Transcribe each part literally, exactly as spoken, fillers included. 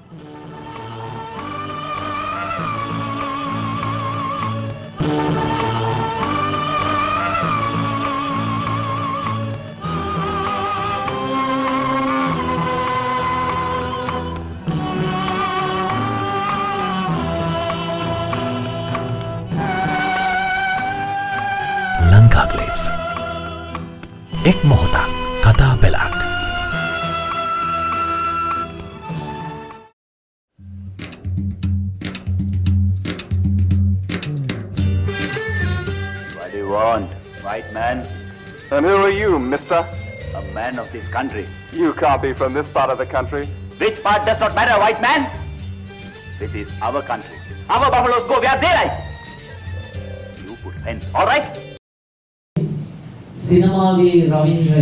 එක් මොහොතක් කතා පෙළක්. What do you want, white man? And who are you, mister? A man of this country. You can't be from this part of the country. Which part does not matter, white man? This is our country. Our buffaloes go where they like. You put fence, all right? සිනමාවේ රවීන්ද්‍රය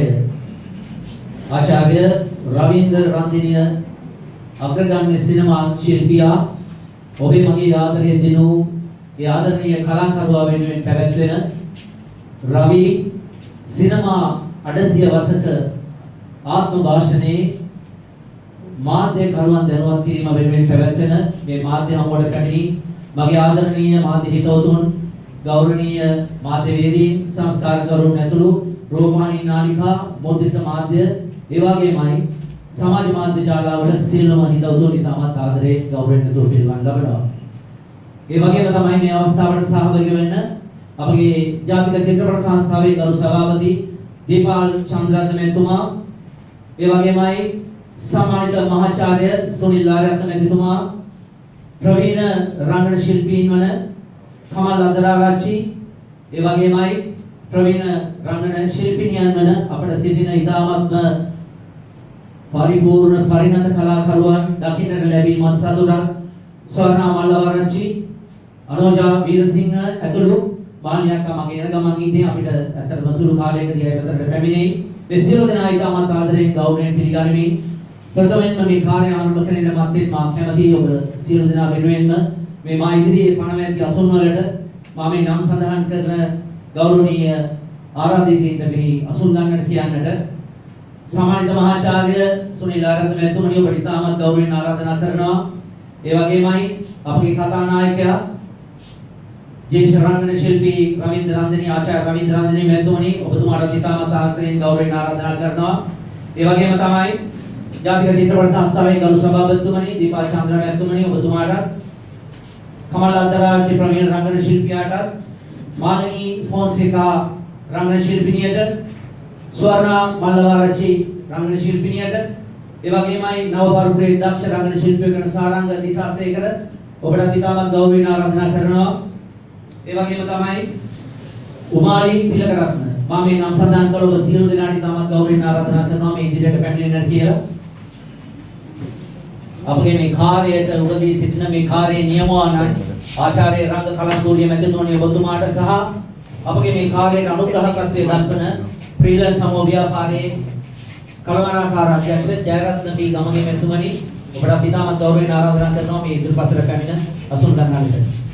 ආචාර්ය රවීන්ද්‍ර රන්දිනිය අග්‍රගණ්‍ය සිනමා ශිල්පියා ඔබේ මගේ ආදරය දිනු ඒ ආදරණීය කලාකරුවා වෙනුවෙන් පැවැත්වෙන රවි සිනමා අඩසිය වසක ආත්ම භාෂණයේ මාධ්‍ය කරුවන් දැනුවත් කිරීම වෙනුවෙන් පැවැත්වෙන මේ මාධ්‍ය හමුවට පැමිණි මගේ ආදරණීය මාධ්‍ය හිතවතුන් ගෞරවනීය මාධ්‍යවේදීන් සංස්කාරකවරුන් ඇතුළු රූපවාහිනී නාලිකා මුද්‍රිත මාධ්‍ය ඒ වගේමයි සමාජ මාධ්‍ය ජාලාවල සියලුම හිතවතුන් ඉතාමත් ආදරේ ගෞරවයෙන් යුතුව පිළිගන්න ලබනවා. ඒ වගේම තමයි මේ අවස්ථාවට සහභාගී වෙන්න අපගේ ජාතික චිත්‍රපට සංස්ථාවේ ගරු සභාපති දීපාල් චන්ද්‍රරත්න මහත්මයා ඒ වගේමයි සම්මානිත මහාචාර්ය සුනිල් ආරයත්න මහත්මයා ප්‍රවීණ රංගන ශිල්පීන් වන කමල් අදරාරච්චි ඒ වගේමයි ප්‍රවීණ රංගන ශිල්පිනියන් වන අපට සිටින ඉතාමත්ම පරිපූර්ණ පරිණත කලාකරුවන් දකින්නට ලැබීමත් සතුටක් ස්වර්ණා මල්ලවරච්චි අනෝජා වීරසිංහ ඇතුළු බාලියක්ක මගේ එන ගමන් ඉදී අපිට ඇත්තටම සුළු කාලයකදී එකතරට පැමිණෙයි මේ සියලු දෙනා ඉතාමත් ආදරයෙන් ගෞරවයෙන් පිළිගනිමින් ප්‍රථමයෙන්ම මේ කාර්ය ආරම්භ කරන මැදින් මා කැමැතියි ඔබ සියලු දෙනා වෙනුවෙන්ම මේ මා ඉදිරියේ පණ වැද්දි අසුන් වලට මා මේ නම් සඳහන් කරන ගෞරවනීය ආරාධිතයින්ට මෙහි අසුන් ගන්නට කියන්නට සම්මානිත මහාචාර්ය සුනිල් ආරයත්න මහත්මයා ඔබට ඉතාමත් ගෞරවයෙන් ආරාධනා කරනවා. ඒ වගේමයි අපගේ කතානායකයා ජේෂ්ඨ රංගන ශිල්පී රවීන්ද්‍ර රන්දිනී ආචාර්ය රවීන්ද්‍ර රන්දිනී මහත්මයානි ඔබතුමාට ඉතාමත් ආදරයෙන් ගෞරවයෙන් ආරාධනා කරනවා. ඒ වගේම තමයි ජාතික චිත්‍රපට සංස්ථාවේ ගරු සභාපතිතුමනි දීපාල් චන්ද්‍ර මහත්මයානි ඔබතුමාට කමල් අදරාච්චි ප්‍රවීණ රංගන ශිල්පියාට මානනී ෆොන්සේකා රංගන ශිල්පිනියට ස්වර්ණා මල්ලවරච්චි රංගන ශිල්පිනියට ඒ වගේමයි නව පරිපූර්ණ දක්ෂ රංගන ශිල්පියෙක් වන සාරංග දිසාසේකර ඔබට ඉතාමත් ගෞරවයෙන් ආරාධනා කරනවා. ඒ වගේම තමයි උමාලි තිලකරත්න මම මේ නම් සඳහන් කළ ඔබ සියලු දෙනාට ඉතාමත් ගෞරවයෙන් ආරාධනා කරනවා මේ ඉදිරියට පැමිණෙන්න කියලා. අපගේ මේ කාර්යයට උදවී සිටින මේ කාර්යයේ නියමවාන ආචාර්ය රංග කලාසූරිය මැතිතුමනි ඔබතුමාට සහ අපගේ මේ කාර්යයට අනුග්‍රහකත්වයේ දක්වන ෆ්‍රීලන්ස් සමූහ ව්‍යාපාරයේ කළමනාකාර අධ්‍යක්ෂ ජයරත්න පී ගමගේ මැතිතුමනි ඔබට ඉතාමත් ගෞරවයෙන් ආරාධනා කරනවා මේ ඉදිරිපසට පැමිණ අසුන් ගන්නට.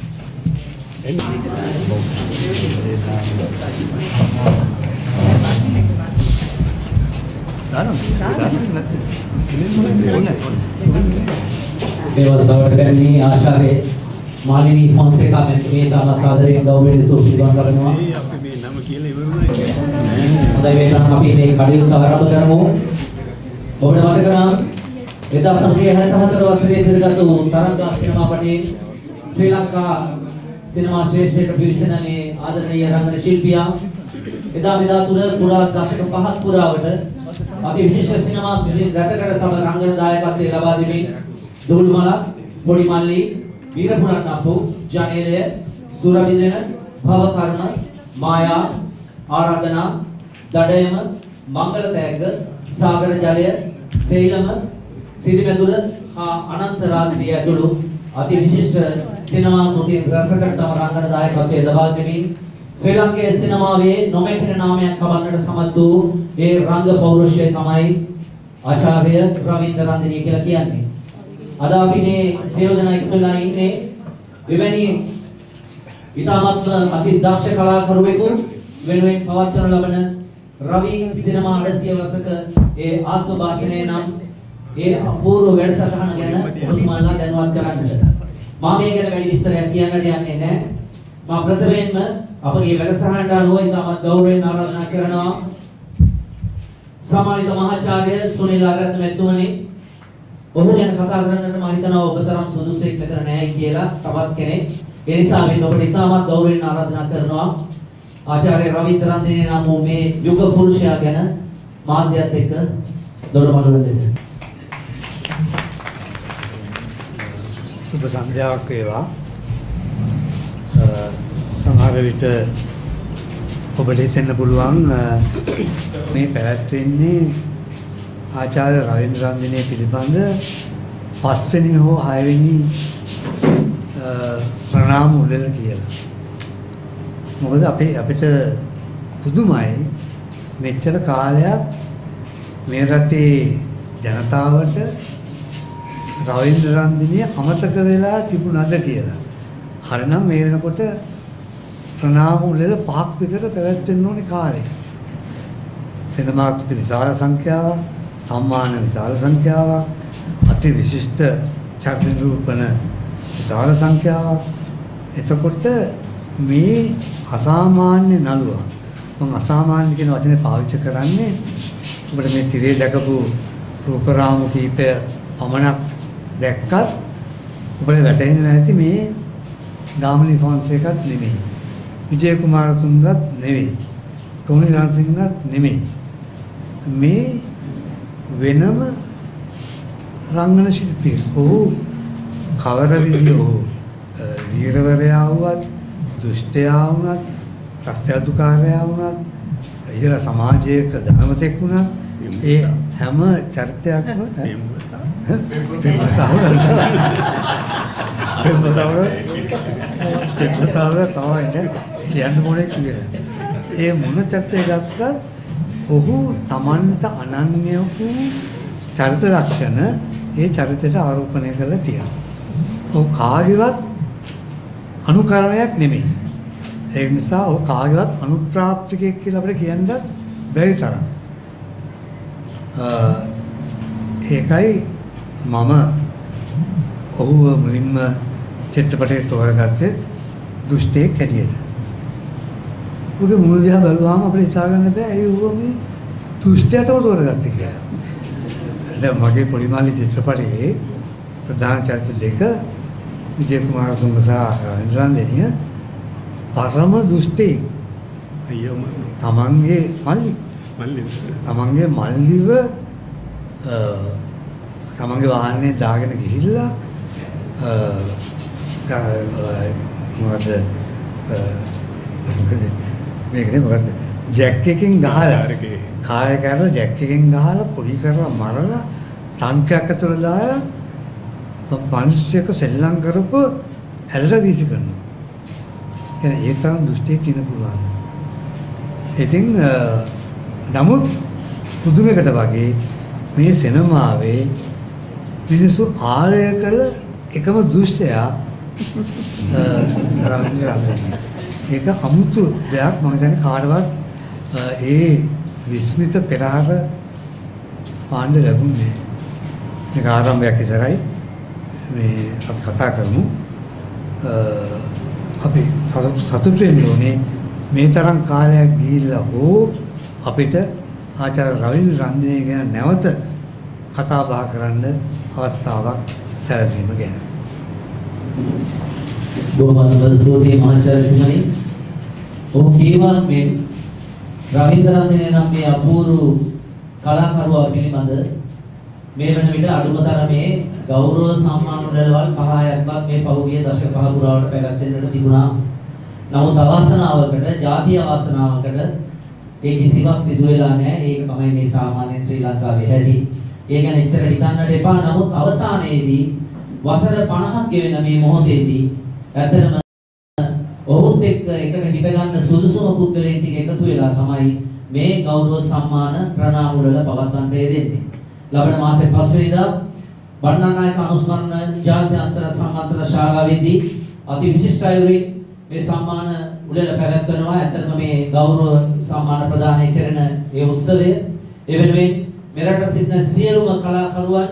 මේ වස්තාවට පැමිණි ආචාර්ය මාලිනී ෆොන්සේකා මැතිණිය තාමත් ආදරයෙන් ගෞරවයෙන් යුතුව පිළිගන්න කරනවා. අපි මේ නම කියලා ඉවරුනේ. හොඳයි වේලන් අපි මේ කටයුතු ආරම්භ කරමු. ඔබට මතක නම් එක්දාස් නවසිය හැත්තෑ වසරේ පෙරගත් වූ තරංගා සිනමාපටයේ ශ්‍රී ලංකා සිනමා ශ්‍රේෂ්ඨ පිරිසන මේ ආදරණීය රංගන ශිල්පියා එදා මෙදා තුර පුරා දශක පහක් පුරාවට අති විශේෂ සිනමා රටකට සම රංගන දායකත්වයේ ලබා දෙමින් දුළුමල පොඩි මල්ලි වීරපුරන් අපු ජනේලය සුරබිදෙන භව කර්ම මායා ආරාධනා දඩයම මංගල තෑග්ග සාගර ජලය සේලම සිරිමැදුර හා අනන්ත රාත්‍රිය ඇතුළු අති විශිෂ්ට සිනමා කෘති රසකට තම රංගන දායකත්වයේ ලබා දෙමින් ශ්‍රී ලංකේ සිනමාවේ නොමැකෙන නාමයක් කවන්නට සමත් වූ ඒ රංග පෞරුෂය තමයි ආචාර්ය රවීන්ද්‍ර රන්දිනී කියලා කියන්නේ. අද අපි මේ සියලු දෙනා එකතු වෙලා ඉන්නේ එවැනි ඉතාමත් අති දක්ෂ කලාකරුවෙකු වෙනුවෙන් පවත්වනු ලබන රවි සිනමා අඩසිය වසක ඒ ආත්ම භාෂණය නම් ඒ අපූර්ව වැඩසටහන ගැන ඔබතුමාලා දැනුවත් කරන්නට. මම මේ ගැන වැඩි විස්තරයක් කියන්නට යන්නේ නැහැ. මම ප්‍රථමයෙන්ම අපගේ වැඩසටහනට අනුව ඉතාමත් ගෞරවයෙන් ආරාධනා කරනවා සමානිත මහාචාර්ය සුනිල් ආරත්න මැතිතුමනි. ඔබ ගැන කතා කරන්නට මම හිතනවා ඔබ තරම් සුදුසුෙක් මෙතන නැහැ කියලා තවත් කෙනෙක්. ඒ නිසා මේ ඔබට ඉතාමත් ගෞරවයෙන් ආරාධනා කරනවා ආචාර්ය රවීන්ද්‍ර රන්දිනේ නම් වූ මේ යුග පුරුෂයා ගැන මාධ්‍යයත් එක්ක දොරමඩුව ලෙස. සුබ සන්ධ්‍යාවක් වේවා. සමහර විට ඔබට හිතෙන්න පුළුවන් මේ පැවැත්වෙන්නේ ආචාර්ය රවීන්ද්‍ර රන්දිනේ පිළිබඳ පස්වෙනි හෝ හයවෙනි ප්‍රණාම උළෙල කියලා. මොකද අපේ අපිට පුදුමයි මෙච්චර කාලයක් මේ රටේ ජනතාවට රවීන්ද්‍ර රන්දිනේ අමතක වෙලා තිබුණාද කියලා. හරිනම් මේ වෙනකොට ප්‍රණාම උළෙල පහක් විතර පැවැත්වෙන්න ඕනේ කාලේ. සිනමාකෘති විශාල සංඛ්‍යාවක්, සම්මාන විශාල සංඛ්‍යාවක්, අති විශිෂ්ට චරිත නිරූපණ විශාල සංඛ්‍යාවක්. එතකොට මේ අසාමාන්‍ය නළුවා, මම අසාමාන්‍ය කියන වචනේ පාවිච්චි කරන්නේ ඔබට මේ තිරේ දැකපු රූපරාමු කීපය පමණක් දැක්කත් ඔබට වැටහෙන්නේ නැති මේ ගාමිණී ෆොන්සේකත් නෙමෙයි, විජය කුමාරතුංගත් නෙමෙයි, ටෝනි රන්සිංගත් නෙමෙයි. මේ වෙනම රංගන ශිල්පියෙක්. ඔහු කවර විදිහෝ වීරවරයා වුවත්, දුෂ්ටයා වුණත්, රස්තිඅදුකාරයා වුණත්, ඉහළ සමාජයක ධනවතෙක් වුණත්, ඒ හැම චරිතයක්ම කියන්න මොනේ කියලා. ඒ මොන චරිතය ගත්තත් ඔහු Tamanට අනන්‍ය වූ චරිත ලක්ෂණ ඒ චරිතයට ආරෝපණය කරලා තියෙනවා. ඔහු කාගේවත් අනුකරණයක් නෙමෙයි. ඒ නිසා ඔහු කාගේවත් අනුප්‍රාප්තිකයෙක් කියලා අපිට කියන්න බැරි තරම්. ඒකයි මම ඔහුව මුලින්ම චිත්‍රපටයේ තෝරගත්තේ දුෂ්ටයෙක් හැටියට. ඔහුගේ මුල දිහා බලුවාම අපිට හිතා ගන්න බෑ ඒ ඌව මේ දුෂ්ටයටම තෝරගත්තේ කියලා. දැන් මගේ පොලිමාලි චිත්‍රපටයේ ප්‍රධාන චරිත දෙක විජය කුමාරතුංග සහ රවීන්ද්‍ර රන්දිනේ පරම දුෂ්ටේ. අයියෝ තමන්ගේ මල්ලි මල්ලි තමන්ගේ මල්ලිව තමන්ගේ වාහනේ දාගෙන ගිහිල්ලා මොකද මේකනේ මොකද ජැක් එකකින් ගහලා කාය කරලා ජැක් එකකින් ගහලා පොඩි කරලා මරලා ටංකයක් ඇතුළේ දාලා මිනිස්සෙක් සෙල්ලම් කරපු ඇලට වීසි කරනවා. එහෙනම් ඒ තරම් දුෂ්ටයෙක් ඉන්න පුළුවන්. ඉතින් නමුත් පුදුමයකට වගේ මේ සිනමාවේ මිනිස්සු ආලය කළ එකම දුෂ්ටයා රවීන්ද්‍ර රන්දිනේ. ඒක අමුතු දෙයක්. මම හිතන්නේ කාටවත් ඒ විස්මිත පෙරහර පාණ්ඩ ලැබුණේ. මේක ආරම්භයක් විතරයි. මේ අපි කතා කරමු. අපි සතුටු වෙන්න ඕනේ මේ තරම් කාලයක් ගිහිල්ලා හෝ අපිට ආචාර්ය රවීන්ද්‍ර රන්දිනේ ගැන නැවත කතා බහ කරන්න අවස්ථාවක් සැලසීම ගැන. බොහොම ස්තුතියි මහාචාර්යතුමනි. ඔබ කියවන් මේ රවීන්ද්‍ර රන්දිනේ නම් මේ අපූර්ව කලාකරුවා පිළිබඳ මේ වන විට අඩුම තරමේ ගෞරව සම්මාන වලවල් පහයක්වත් මේ පහුගිය දශක පහ පුරාවට පැවැත්වෙන්නට තිබුණා. නමුත් අවාසනාවකට, ජාතිය අවාසනාවකට ඒ කිසිවක් සිදු වෙලා නැහැ. ඒක තමයි මේ සාමාන්‍ය ශ්‍රී ලංකාවේ හැටි. ඒ ගැන ඉතර හිතන්නට එපා. නමුත් අවසානයේදී වසර පනහක් ගෙවෙන මේ මොහොතේදී ඇත්තටම ඔහුත් එක්ක එකට හිට ගන්න සුදුසුම පුද්ගලයන් ටික එකතු වෙලා තමයි මේ ගෞරව සම්මාන ප්‍රණාම වල පවත්වන්නට යෙදෙන්නේ. ලබන මාසේ පස්වෙනිදා බණ්ඩාරනායක අනුස්මරණ ජාත්‍යන්තර සම්මාන්තර ශාලාවේදී අති විශිෂ්ට අයුරින් මේ සම්මාන උළෙල පැවැත්වෙනවා. ඇත්තටම මේ ගෞරව සම්මාන ප්‍රදානය කරන මේ උත්සවය ඒ වෙනුවෙන් මෙරට සිටින සියලුම කලාකරුවන්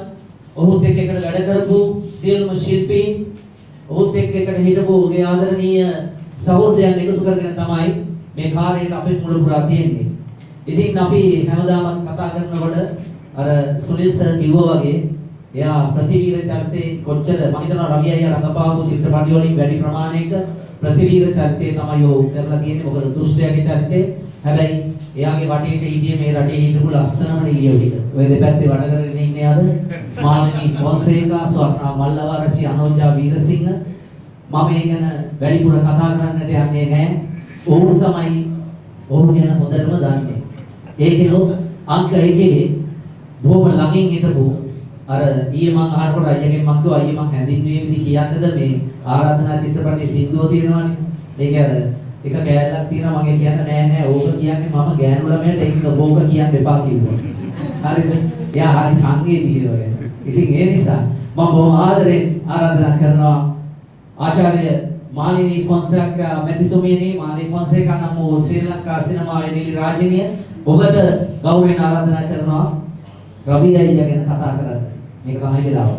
ඔහුත් එක්ක එකට වැඩ කරපු සියලුම ශිල්පීන් ඔහුත් එක්ක එකට හිටපු ඔහුගේ ආදරණීය සහෝදරයන් එකතු කරගෙන තමයි මේ කාර්යයට අපේ මුල පුරා තියෙන්නේ. ඉතින් අපි හැමදාම කතා කරනකොට අර සුනිල් සර් කිව්වා වගේ එයා ප්‍රතිවීර චරිතේ කොච්චර මම හිතනවා රවි අයියා රඟපාපු චිත්‍රපටි වලින් වැඩි ප්‍රමාණයක ප්‍රතිවීර චරිතේ තමයි ඔහු කරලා තියෙන්නේ. මොකද දුෂ්ටයාගේ චරිතේ හැබැයි එයාගේ වටේට හිටියේ මේ රටේ හිටපු ලස්සනම නිලියෝ ටික. ඔය දෙපැත්තේ වැඩ කරගෙන ඉන්නේ අද මානනී ෆොන්සේකා, ස්වර්ණා මල්ලවආරච්චි, අනෝජා වීරසිංහ. මම මේ ගැන වැඩිපුර කතා කරන්නට යන්නේ නැහැ. ඔවුන් තමයි ඔවුන් ගැන හොඳටම දන්නේ. ඒකේ අංක එකේ බොහොම ළඟින් හිටපු අර ඊයේ මම අහනකොට අයියගෙන් මම කිව්වා අයියේ මම හැඳින්වීම විදි කියන්නද මේ ආරාධනා චිත්‍රපටයේ සින්දුව තියෙනවානේ. ඒක අර එක කෑල්ලක් තියෙනවා මගේ කියන්න නෑ නෑ ඕක කියන්නේ මම ගෑනු ළමයට ඒක බෝක කියන්න එපා කිව්වා. හරිද? එයා හරි සංවේදී වගේ. ඉතින් ඒ නිසා මම බොහොම ආදරෙන් ආරාධනා කරනවා ආචාර්ය මාලිනී ෆොන්සේකා මැතිතුමියනි, මාලිනී ෆොන්සේකා නම් වූ ශ්‍රී ලංකා සිනමාවේ නිලි රාජිනිය ඔබට ගෞරවයෙන් ආරාධනා කරනවා රවි අයියා ගැන කතා කරන්න. මේක තමයි වෙලාව.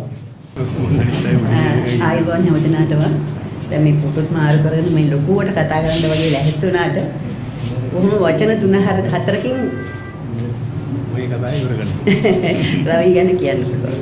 ආයිබෝන් හැමදෙනාටම දැන් මේ පුතුත් මාරු කරගෙන මේ ලොකුවට කතා කරන්න වගේ ලැහැත් වුණාට කොහොම වචන තුන හතරකින් ඔය කතාව ඉවර කරන්න. රවි ගැන කියන්න පුළුවන්.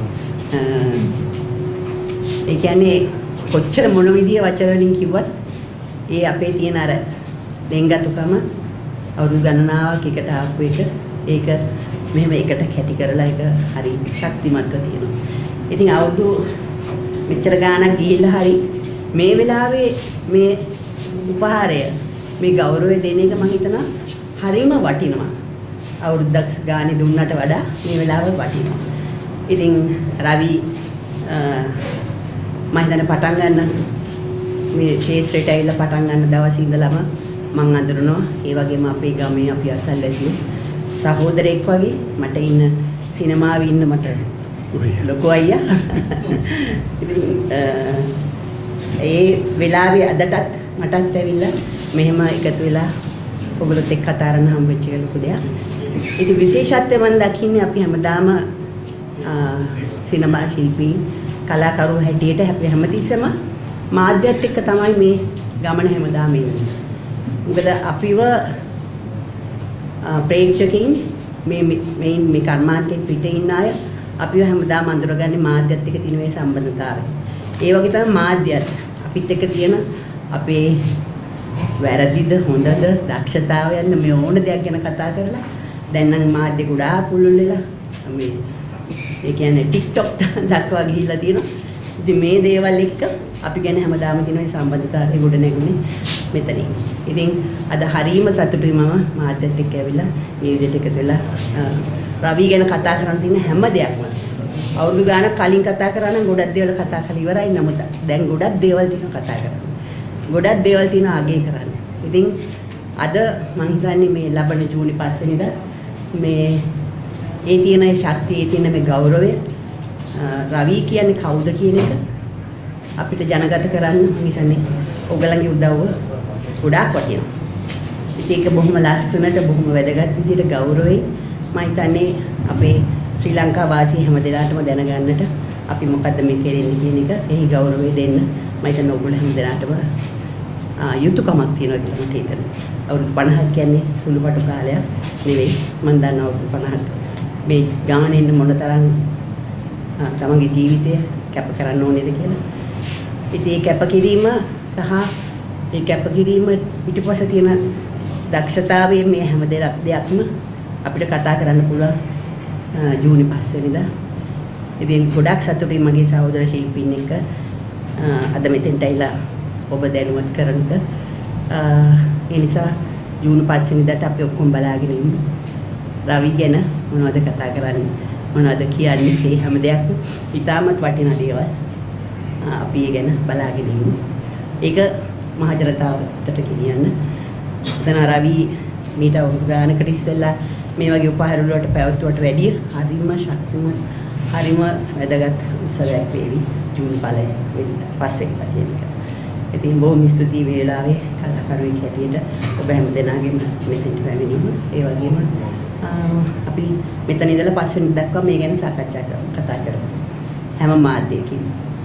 ඒ කියන්නේ කොච්චර මොන විදිය වචන වලින් කිව්වත් ඒ අපේ තියෙන අර දෙංගතුකම අවුරුදු ගණනාවක් එකට ආපු එක ඒක මෙහෙම එකට කැටි කරලා ඒක හරි ශක්තිමත්ව තියෙනවා. ඉතින් අවුරුදු මෙච්චර ගාණක් ගිහිල්ලා හරි මේ වෙලාවේ මේ උපහාරය මේ ගෞරවය දෙන එක මම හිතනවා හරිම වටිනවා. අවුරුද්දක් ගානේ දුන්නට වඩා මේ වෙලාව වටිනවා. ඉතින් රවි මම හිතන්නේ පටන් ගන්න මේ ශේෂ්ත්‍රයට ඇවිල්ලා පටන් ගන්න දවස් ඉඳලම මම අඳුරනවා. ඒ වගේම අපේ ගමේ අපි අසල්වැසියෝ සහෝදරෙක් වගේ මට ඉන්න සිනමාවේ ඉන්න මට ලොකු අයියා. ඉතින් ඒ වෙලාවේ අදටත් මටත් ඇවිල්ලා මෙහෙම එකතු වෙලා ඔයගොල්ලොත් එක්ක කතා කරන්න හම්බෙච්ච එක ලොකු දෙයක්. ඉතින් විශේෂත්වය මම දකින්නේ අපි හැමදාම සිනමා ශිල්පී කලාකරු හැටියට අපි හැමතිස්සෙම මාධ්‍යත් එක්ක තමයි මේ ගමන හැමදාම එන්නේ. මොකද අපිව ප්‍රේක්ෂකයින් මේ මේ මේ කර්මාන්තයෙන් පිටේ ඉන්න අය අපිව හැමදාම අඳුරගන්නේ මාධ්‍යත් එක්ක තියෙන මේ සම්බන්ධතාවය. ඒ වගේ තමයි මාධ්‍යත් අපිත් එක්ක තියෙන අපේ වැරදිද හොඳද දක්ෂතාවයන් මේ ඕන දෙයක් ගැන කතා කරලා දැන් නම් මාධ්‍ය ගොඩාක් පුළුල් වෙලා මේ ඒ කියන්නේ TikTok දක්වා ගිහිල්ලා තියෙනවා. ඉතින් මේ දේවල් එක්ක අපි ගැන හැමදාම තියෙන මේ සම්බන්ධතාවය ගොඩ නැගුණේ මෙතනින්. ඉතින් අද හරීම සතුටුයි මම මාධ්‍යත් එක්ක ඇවිල්ලා මේ විදිහට එකතු වෙලා රවි ගැන කතා කරන්න තියෙන හැම දෙයක්ම අවුරුදු ගානක් කලින් කතා කරා නම් ගොඩක් දේවල් කතා කරලා ඉවරයි. නමුත් දැන් ගොඩක් දේවල් තියෙනවා කතා කරන්න. ගොඩක් දේවල් තියෙනවා අගය කරන්න. ඉතින් අද මම හිතන්නේ මේ ලබන ජූනි පහ වෙනිදා මේ ඒ තියෙන ශක්තිය, ඒ තියෙන මේ ගෞරවය රවි කියන්නේ කවුද කියන එක අපිට ජනගත කරන්න මම හිතන්නේ ඔයගලගේ උදව්ව ගොඩාක් වටිනවා. ඉතින් ඒක බොහොම ලස්සනට බොහොම වැදගත් විදිහට ගෞරවයෙන් මම හිතන්නේ අපේ ශ්‍රී ලංකා වාසී හැම දෙනාටම දැනගන්නට අපි මොකද්ද මේ කෙරෙන්නේ කියන එක එහි ගෞරවය දෙන්න මම හිතන්නේ ඔයගොල්ලෝ හැම දෙනාටම යුතුයකමක් තියෙනවා කියලා මට හිතෙනවා. අවුරුදු පනහක් කියන්නේ සුළුපටු කාලයක් නෙවෙයි. මම දන්නවා අවුරුදු පනහක් මේ ගානේ ඉන්න මොනතරම් තමන්ගේ ජීවිතය කැප කරන්න ඕනේද කියලා. ඉතින් ඒ කැපකිරීම සහ ඒ කැපකිරීම පිටිපස්ස තියෙන දක්ෂතාවයේ මේ හැම දෙයක්ම අපිට කතා කරන්න පුළුවන් ජූනි පහ වෙනිදා. ඉතින් ගොඩක් සතුටුයි මගේ සහෝදර ශිල්පීන් එක්ක අද මෙතෙන්ට ඇවිල්ලා ඔබ දැනුවත් කරන්නට. ඒ නිසා ජූනි පහ වෙනිදාට අපි ඔක්කොම බලාගෙන ඉමු. රවි ගැන මොනවද කතා කරන්නේ, මොනවද කියන්නේ, මේ හැම දෙයක්ම ඉතාමත් වටිනා දේවල්. අපි ඒ ගැන බලාගෙන ඉමු. ඒක මහ ජනතාවට කියන්න. එතන රවි මීට අවුරුදු ගානකට ඉස්සෙල්ලා මේ වගේ උපහාර වලට පැවැත්වුවට වැඩිය හරිම ශක්තිමත් හරිම වැදගත් උත්සවයක් වේවි ජූනි පහ වෙනිදා පස්සේ කියන එක. ඉතින් බොහොම ස්තුතියි මේ වෙලාවේ කලාකරුවෙක් හැටියට ඔබ හැම දෙනාගේම මෙතෙන්ට පැමිණීම. ඒ වගේම අපි මෙතන ඉඳලා පස්වෙනි දක්වා මේ ගැන සාකච්ඡා කරමු, කතා කරමු. හැම මාධ්‍යයකින්.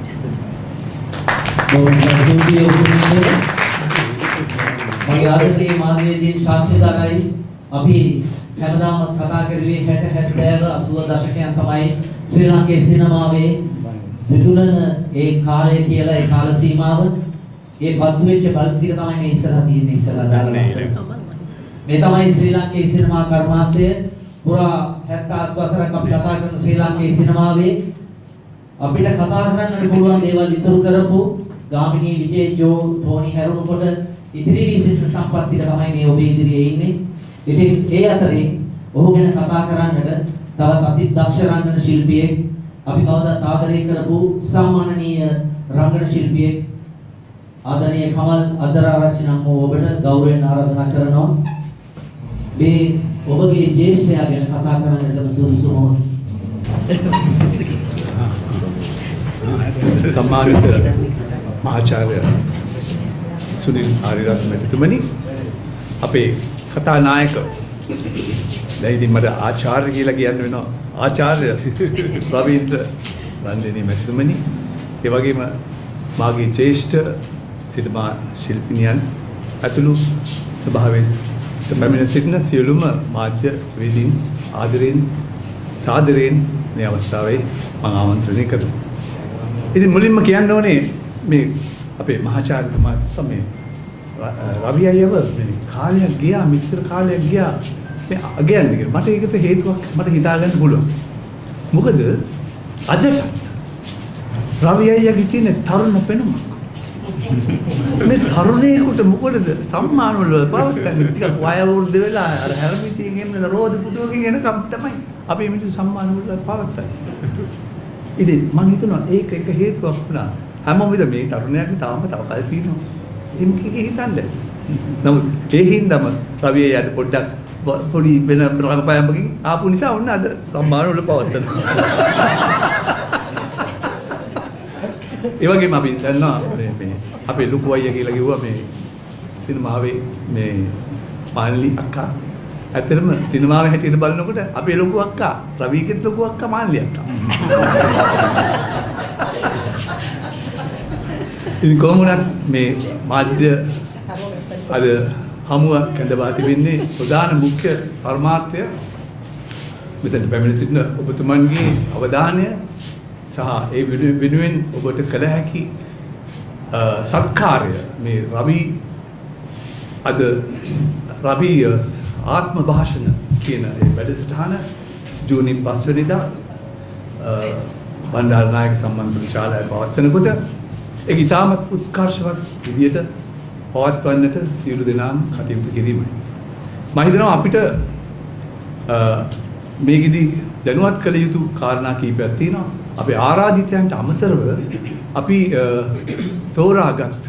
මගේ ආදරණීය මාධ්‍යවේදීන් සාක්ෂිදාරයි අපි හැමදාම කතා කරුවේ හැට හැත්තෑව අසූව දශකයන් තමයි ශ්‍රී ලංකේ සිනමාවේ විදුලන ඒ කාලය කියලා ඒ කාල සීමාව ඒ බද්ධ වෙච්ච බල්බ් ටික තමයි මේ ඉස්සරහ තියෙන්නේ ඉස්සරහ දාලා මේ තමයි ශ්‍රී ලංකේ සිනමා කර්මාන්තය පුරා හැත්තෑ වසරක් අපි කතා කරන ශ්‍රී ලංකේ සිනමාවේ අපිට කතා කරන්න පුළුවන් දේවල් ඉතුරු කරපු ගාමිණී විජේජෝ ටෝනි හැරුණුකොට ඉතිරි වී සිටින සම්පත්තිය තමයි මේ ඔබේ ඉදිරියේ ඉන්නේ. ඉතින් ඒ අතරින් ඔහු ගැන කතා කරන්නට තවත් අති දක්ෂ රංගන ශිල්පියෙක් අපි කවදාත් ආදරය කරපු සම්මානනීය රංගන ශිල්පියෙක් ආදරණීය කමල් අදරාරච්චි නම් වූ ඔබට ගෞරවයෙන් ආරාධනා කරනවා. මේ ඔබගේ ජේෂ්ඨයා ගැන කතා කරන්නට සුදුසු මොහොත. සම්මානිත මහාචාර්ය සුනිල් ආරියරත්න මැතිතුමනි අපේ කතානායක දැන් ඉතින් මට ආචාර්ය කියලා කියන්න වෙනවා ආචාර්ය රවීන්ද්‍ර රන්දිනී මැතිතුමනි ඒ වගේම මාගේ ජ්‍යෙෂ්ඨ සිනමා ශිල්පිනියන් ඇතුළු සභාවේ පැමිණ සිටින සියලුම මාධ්‍ය වේදීන් ආදරයෙන් සාදරයෙන් මේ අවස්ථාවේ මම ආමන්ත්‍රණය කරනවා. ඉතින් මුලින්ම කියන්න ඕනේ මේ අපේ මහාචාර්යතුමා තමයි රවි අයියව මේ කාලයක් ගියා මිත්‍ර කාලයක් ගියා මේ අගයන් එක මට ඒකට හේතුවක් මට හිතා ගන්න පුළුවන්. මොකද අදට රවි අයියගේ තියෙන තරුණ පෙනුම මේ තරුණයෙකුට මොකටද සම්මාන වල පවත්තන්නේ ටිකක් වයෝවෘද්ධ වෙලා අර හැරමිටියෙන් එන්න රෝද පුටුවකින් එනකම් තමයි අපි මිනිස්සු සම්මාන වල පවත්තන්නේ. ඉතින් මම හිතනවා ඒක එක හේතුවක් වුණා. හැමෝම විතර මේ තරුණයාගේ තාම තව කල් තියෙනවා. එම් කීකේ හිතන්නේ. නමුත් ඒ හින්දාම රවි අයියාට පොඩ්ඩක් පොඩි වෙන රංගපෑමකින් ආපු නිසා ඔන්න අද සම්මාන වල පවත්තනවා. ඒ වගේම අපි දන්නවා මේ මේ අපේ ලොකු අයියා කියලා කිව්වා මේ සිනමාවේ මේ පාන්ලි අක්කා. ඇත්තටම සිනමාවේ හැටියට බලනකොට අපේ ලොකු අක්කා රවිගෙත් ලොකු අක්කා මාන්ලි අක්කා. ඉතින් කොහොමවත් මේ මාධ්‍ය අද හමුව කැඳවා තිබෙන්නේ ප්‍රධාන මුඛ්‍ය පරමාර්ථය මෙතන පැමිණ සිටින ඔබතුමන්ගේ අවධානය සහ ඒ වෙනුවෙන් ඔබට කළ හැකි සත්කාරය මේ රවි අද රවි ආත්ම භාෂණ කියන ඒ වැඩසටහන ජූනි පහ වෙනිදා බණ්ඩාරනායක සම්මාන ප්‍රතිශාලාවේ පවත්වනකොට ඒක ඉතාමත් උත්කර්ෂවත් විදියට පවත්වන්නට සියලු දෙනාම කටයුතු කිරීමයි. මම හිතනවා අපිට මේකෙදි දැනුවත් කළ යුතු කාරණා කීපයක් තියෙනවා. අපේ ආරාධිතයන්ට අමතරව අපි තෝරාගත්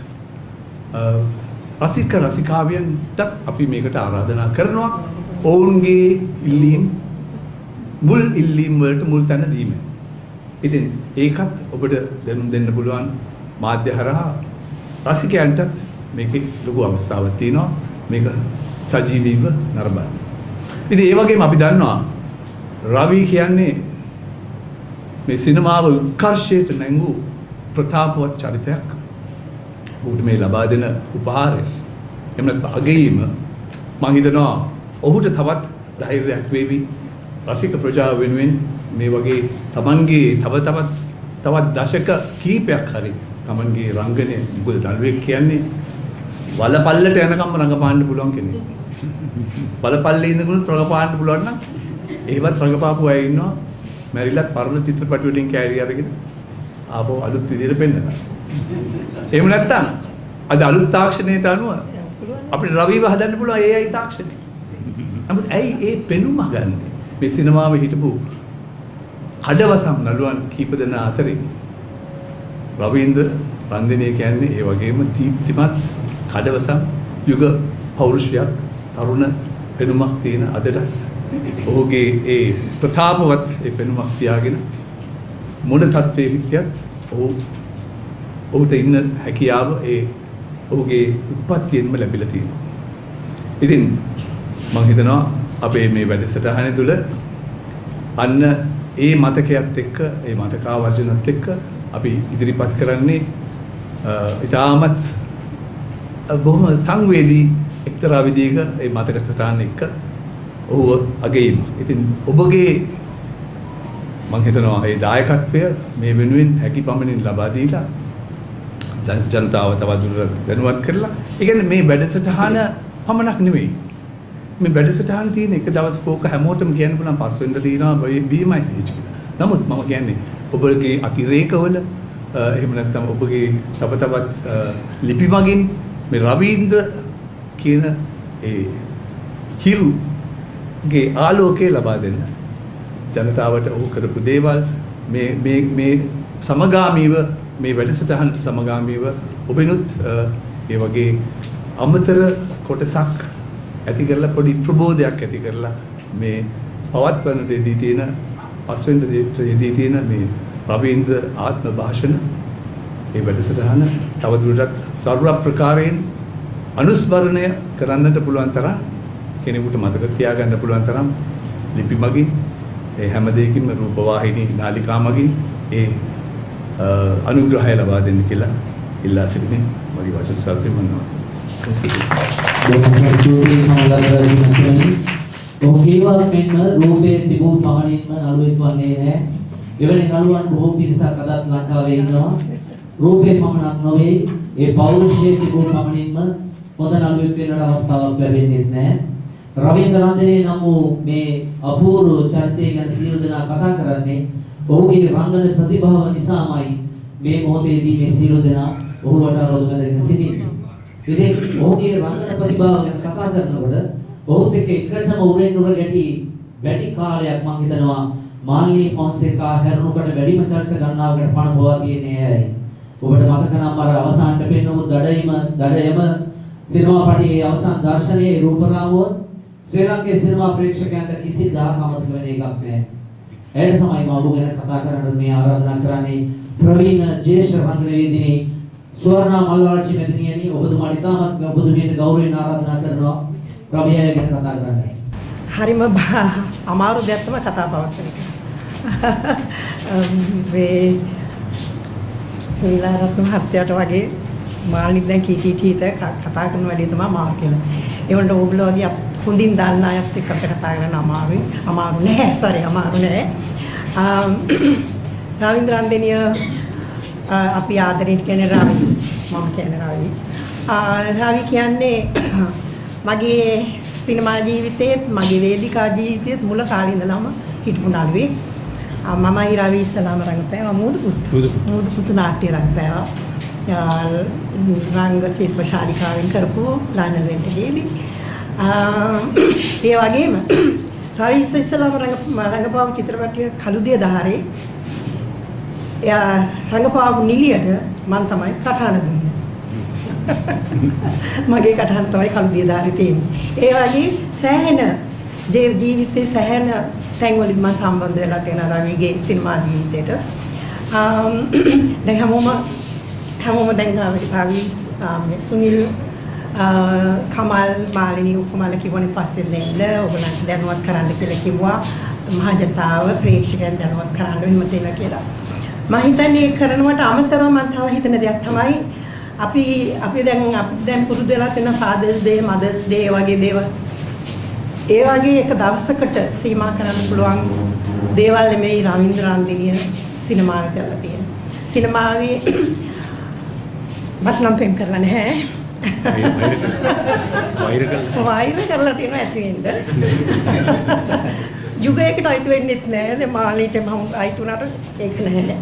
රසික රසිකාවියන්ට අපි මේකට ආරාධනා කරනවා. ඔවුන්ගේ ඉල්ලීම් මුල් ඉල්ලීම් වලට මුල් තැන දීම. ඉතින් ඒකත් ඔබට දැනුම් දෙන්න පුළුවන් මාධ්‍ය හරහා රසිකයන්ට මේකේ ලොකු අවස්ථාවක් තියෙනවා මේක සජීවීව නරඹන්න. ඉතින් ඒ වගේම අපි දන්නවා රවි කියන්නේ මේ සිනමාව උත්කර්ෂයට නැංගු ප්‍රතාපවත් චරිතයක්. ඔහුට මේ ලබා දෙන උපහාරය එහෙම නැත්නම් අගයීම මම හිතනවා ඔහුට තවත් ධෛර්යයක් වේවි රසික ප්‍රජාව වෙනුවෙන් මේ වගේ Tamanගේ තව තවත් තවත් දශක කීපයක් හරි Tamanගේ රංගනය මොකද දරුවෙක් කියන්නේ වලපල්ලට යනකම් රඟපාන්න පුළුවන් කෙනෙක්. වලපල්ලේ ඉඳගෙන රඟපාන්න පුළුවන් නම් එහෙවත් රඟපාපු අය ඉන්නවා මැරිලත් පරණ චිත්‍රපට වලින් කැරිය අරගෙන ආපහු අලුත් විදිහට පෙන්නනවා. එහෙම නැත්නම් අද අලුත් තාක්ෂණයට අනුව අපිට රවිව හදන්න පුළුවන් ඒ අය තාක්ෂණය. නමුත් ඇයි ඒ පෙනුම ගන්න මේ සිනමාවේ හිටපු කඩවසම් නළුවන් කීප දෙනා අතරින් රවීන්ද්‍ර රන්දිනේ කියන්නේ ඒ වගේම දීප්තිමත් කඩවසම් යුග පෞරුෂයක් තරුණ පෙනුමක් තියෙන අදට ඔහුගේ ඒ ප්‍රතාපවත් ඒ පෙනුමක් තියාගෙන මොන තත්ත්වයේ හිටියත් ඔහු ඔහුට ඉන්න හැකියාව ඒ ඔහුගේ උත්පත්තියෙන්ම ලැබිලා තියෙනවා. ඉතින් මම හිතනවා අපේ මේ වැඩසටහනේ තුල අන්න ඒ මතකයත් එක්ක ඒ මතකාවර්ජනත් එක්ක අපි ඉදිරිපත් කරන්නේ ඉතාමත් බොහොම සංවේදී එක්තරා විදිහක ඒ මතක සටහන් එක්ක ඔහුව අගයීම. ඉතින් ඔබගේ මම හිතනවා මේ දායකත්වය මේ වෙනුවෙන් හැකි පමණින් ලබා දීලා ජනතාව තවදුරටත් දැනුවත් කරලා ඒ කියන්නේ මේ වැඩසටහන පමණක් නෙවෙයි මේ වැඩසටහන තියෙන එක දවසක ඕක හැමෝටම කියන්න පුළුවන් පස් වෙනිද තියෙනවා බී එම් ආයි සී එච් කියලා. නමුත් මම කියන්නේ ඔබගේ අතිරේකවල එහෙම නැත්නම් ඔබගේ තව තවත් ලිපි මගින් මේ රවීන්ද්‍ර කියන ඒ හිරුගේ ආලෝකය ලබා දෙන්න ජනතාවට ඔහු කරපු දේවල් මේ මේ මේ සමගාමීව මේ වැඩසටහනට සමගාමීව ඔබිනුත් ඒ වගේ අමතර කොටසක් ඇති කරලා පොඩි ප්‍රබෝධයක් ඇති කරලා මේ පවත්වන්නට දී තියෙන පස්වෙනිද දී තියෙන මේ රවීන්ද්‍ර ආත්ම භාෂණ ඒ වැඩසටහන තවදුරටත් සර්ව ප්‍රකාරයෙන් අනුස්මරණය කරන්නට පුළුවන් තරම් කෙනෙකුට මතක තියාගන්න පුළුවන් තරම් ලිපි මගින් ඒ හැම දෙයකින්ම රූපවාහිනී නාලිකා මගින් ඒ අනුග්‍රහය ලබා දෙන්න කියලා ඉල්ලා සිටින්නේ මගේ වචන සල්පේ මන්නවා. ඔහුගේවත් මෙන්ම රූපයේ තිබූ පමණින්ම නළුවෙක් වන්නේ නැහැ. එවැනි නළුවන් බොහෝ පිරිසක් අදත් ලංකාවේ ඉන්නවා. රූපේ පමණක් නොවේ ඒ පෞරුෂයේ තිබූ පමණින්ම හොඳ නළුවෙක් වෙන්නට අවස්ථාවක් ලැබෙන්නේ නැහැ. රවීන්ද්‍ර රන්දනේ නම් වූ මේ අපූර්ව චරිතය ගැන සියලු දෙනා කතා කරන්නේ ඔහුගේ රංගන ප්‍රතිභාව නිසාමයි මේ මොහොතේදී මේ සියලු දෙනා ඔහුවට රොදු බැඳගෙන සිටින්නේ. ඉතින් ඔහුගේ රංගන ප්‍රතිභාව ගැන කතා කරනකොට ඔහුත් එක්ක එකටම උරෙන් උර ගැටි වැඩි කාලයක් මම හිතනවා මාල්නී ෆොන්සේකා හැරුණුකට වැඩිම චරිත ගණනාවකට පණ පොවා තියන්නේ ඇයි. ඔබට මතක නම් අර අවසානට පෙන්වපු දඩයම දඩයම සිනමා පටියේ අවසාන දර්ශනයේ රූපරාමුව ශ්‍රී ලංකේ සිනමා ප්‍රේක්ෂකයන්ට කිසිදාක අමතක වෙන එකක් නෑ. ඒකට තමයි මම ඔබ ගැන කතා කරන්න මේ ආරාධනා කරන්නේ. ප්‍රවීණ ජේෂ්ඨ රංගනවේදිනී ස්වර්ණා මල්ලාරච්චි මැතිණියනි ඔබතුමාට ඉතාමත් ඔබතුමියට ගෞරවයෙන් ආරාධනා කරනවා රවිය ගැන කතා කරන්න. හරිම අමාරු දෙයක් තමයි කතා පවත්වන එක. මේ සීලාරත්න මහත්තයාට වගේ මාළිනි දැන් කී කී චීත කතා කරන වැඩේ තමයි මාරු කියලා. ඒ වුණාට ඕගොල්ලෝ වගේ හොඳින් දන්න අයත් එක්ක අපිට කතා කරන්න අමාරුයි. අමාරු නෑ සෝරි අමාරු නෑ. රවීන්ද්‍ර රන්දනිය අපි ආදරෙන් කියන රවි මම කියන රවි. රවි කියන්නේ මගේ සිනමා ජීවිතයේත් මගේ වේදිකා ජීවිතයේත් මුල කාලේ ඉඳලම හිටපු නළුවෙක්. මමයි රවි ඉස්සලාම රංගපෑවා මූදු පුස්තු. මූදු පුතු නාට්‍ය රංගපෑවා. රංග ශිල්ප ශාලිකාවෙන් කරපු ලන්ඩන් වෙන්ට ගිහින් ඒ වගේම රවි ඉස්සලාම රංගපාපු චිත්‍රපටය කළුදිය දහරේ එයා රංගපාපු නිලියට මම තමයි කටහඬ දුන්නේ. මගේ කටහඬ තමයි කළුදිය දහරේ තියෙන්නේ. ඒ වගේ සෑහෙන ජීවිතේ සෑහෙන තැන්වලින් මම සම්බන්ධ වෙලා තියෙන රවිගේ සිනමා ජීවිතේට. දැන් හැමෝම හැමෝම දැන් රවි සුනිල් කමල් මාලිනී උපමාල කිව්වනේ පස්සේ දෙන්න ඔයගොල්ලන්ට දැනුවත් කරන්න කියලා කිව්වා. මහජනතාව ප්‍රේක්ෂකයන් දැනුවත් කරන්න එහෙම දෙන්න කියලා. මම හිතන්නේ කරනවට අමතරව මම තව හිතන දෙයක් තමයි අපි අපි දැන් අපි දැන් පුරුදු වෙලා තියෙන ෆාදර්ස් ඩේ මදර්ස් ඩේ වගේ දේවල් ඒ වගේ එක දවසකට සීමා කරන්න පුළුවන් දේවල් නෙමෙයි රවීන්ද්‍ර රන්දිනිය සිනමාවේ කරලා තියෙන්නේ. සිනමාවේ බත්නම් පෙම් කරලා නැහැ. වෛර කරලා වෛර කරලා තියෙනවා ඇතුලෙන්ද. යුගයකට අයිති වෙන්නෙත් නැහැ. දැන් මාළිට මම අයිති වුණාට ඒක නැහැ.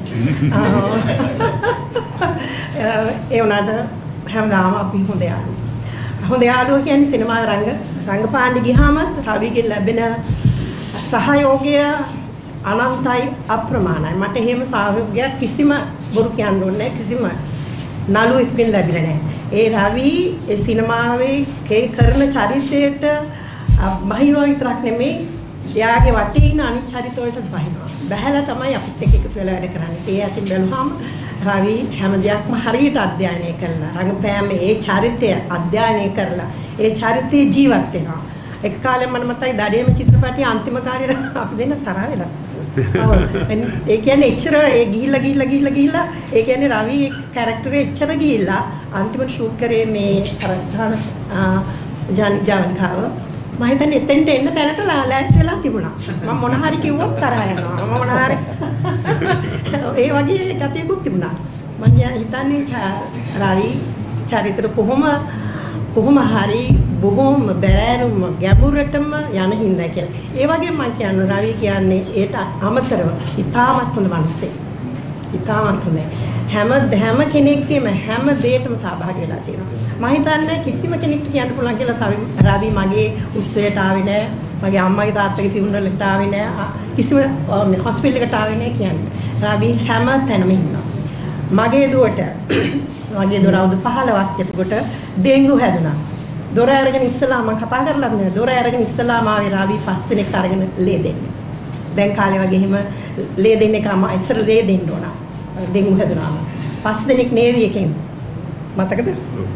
ඒ වුණාට හැමදාම අපි හොඳ යාළුවෝ. හොඳ යාළුවෝ කියන්නේ සිනමා රංග රංගපාන්න ගියාම රවිගෙන් ලැබෙන සහයෝගය අනන්තයි අප්‍රමාණයි. මට එහෙම සහයෝගයක් කිසිම බොරු කියන්න ඕනේ නැහැ. කිසිම නළුවෙක්ගෙන් ලැබිලා නැහැ. ඒ රවි ඒ සිනමාවේ කරන චරිතයට බහිනවා විතරක් නෙමෙයි එයාගේ වටේ ඉන්න අනිත් චරිත වලට බහිනවා. බහැලා තමයි අපිත් එක්ක එකතු වෙලා වැඩ කරන්නේ. ඒ අතින් බැලුවාම රවි හැම දෙයක්ම හරියට අධ්‍යයනය කරලා රංගපෑම ඒ චරිතය අධ්‍යයනය කරලා ඒ චරිතේ ජීවත් වෙනවා. එක කාලෙම මම මතයි දඩේම චිත්‍රපටයේ අන්තිම කාර්යය අපි දෙන්න තරහ වෙලා. ඒ කියන්නේ එච්චර ඒ ගිහිල්ලා ගිහිල්ලා ගිහිල්ලා ගිහිල්ලා ඒ කියන්නේ රවි කැරක්ටරේ එච්චර ගිහිල්ලා අන්තිමට ෂූට් කරේ මේ අර ජාන් ජාන්කාව මම හිතන්නේ එතෙන්ට එන්න තැනට ලෑස්ති වෙලා තිබුණා. මම මොන හරි කිව්වොත් තරහ යනවා. මම මොන හරි ඒ වගේ ගතියකුත් තිබුණා. මම හිතන්නේ රවි චරිතර කොහොම කොහොම හරි බොහොම බැරෑරුම් ගැඹුරටම යන හින්දා කියලා. ඒ වගේම මම කියන්නේ රවි කියන්නේ ඒට අමතරව ඉතාමත් හොඳ මිනිස්සෙක්. ඉතාමත් හොඳයි. හැම හැම කෙනෙක්ගේම හැම දෙයකම සහභාගී වෙලා තියෙනවා. මම හිතන්නේ කිසිම කෙනෙක්ට කියන්න පුළුවන් කියලා රවි මගේ උත්සවයට ආවේ නැහැ. මගේ අම්මගේ තාත්තගේ ෆියුනරල් එකට ආවේ නැහැ. කිසිම හොස්පිටල් එකට ආවේ නැහැ කියන්නේ. රවි හැම තැනම ඉන්නවා. මගේ දුවට මගේ දොර අවුරුදු පහළොවක් එතකොට ඩෙන්ගු හැදුනා. දොර අරගෙන ඉස්සලා මම කතා කරලා නැහැ. දොර අරගෙන ඉස්සලා මාවේ රවි පස් දිනක් අරගෙන ලේ දෙන්නේ. දැන් කාලේ වගේ එහෙම ලේ දෙන්න එක මම ඉස්සර ලේ දෙන්න ඕන. ඩෙන්ගු හැදුනාම. පස් දිනක් නේවි එකෙන් මතකද?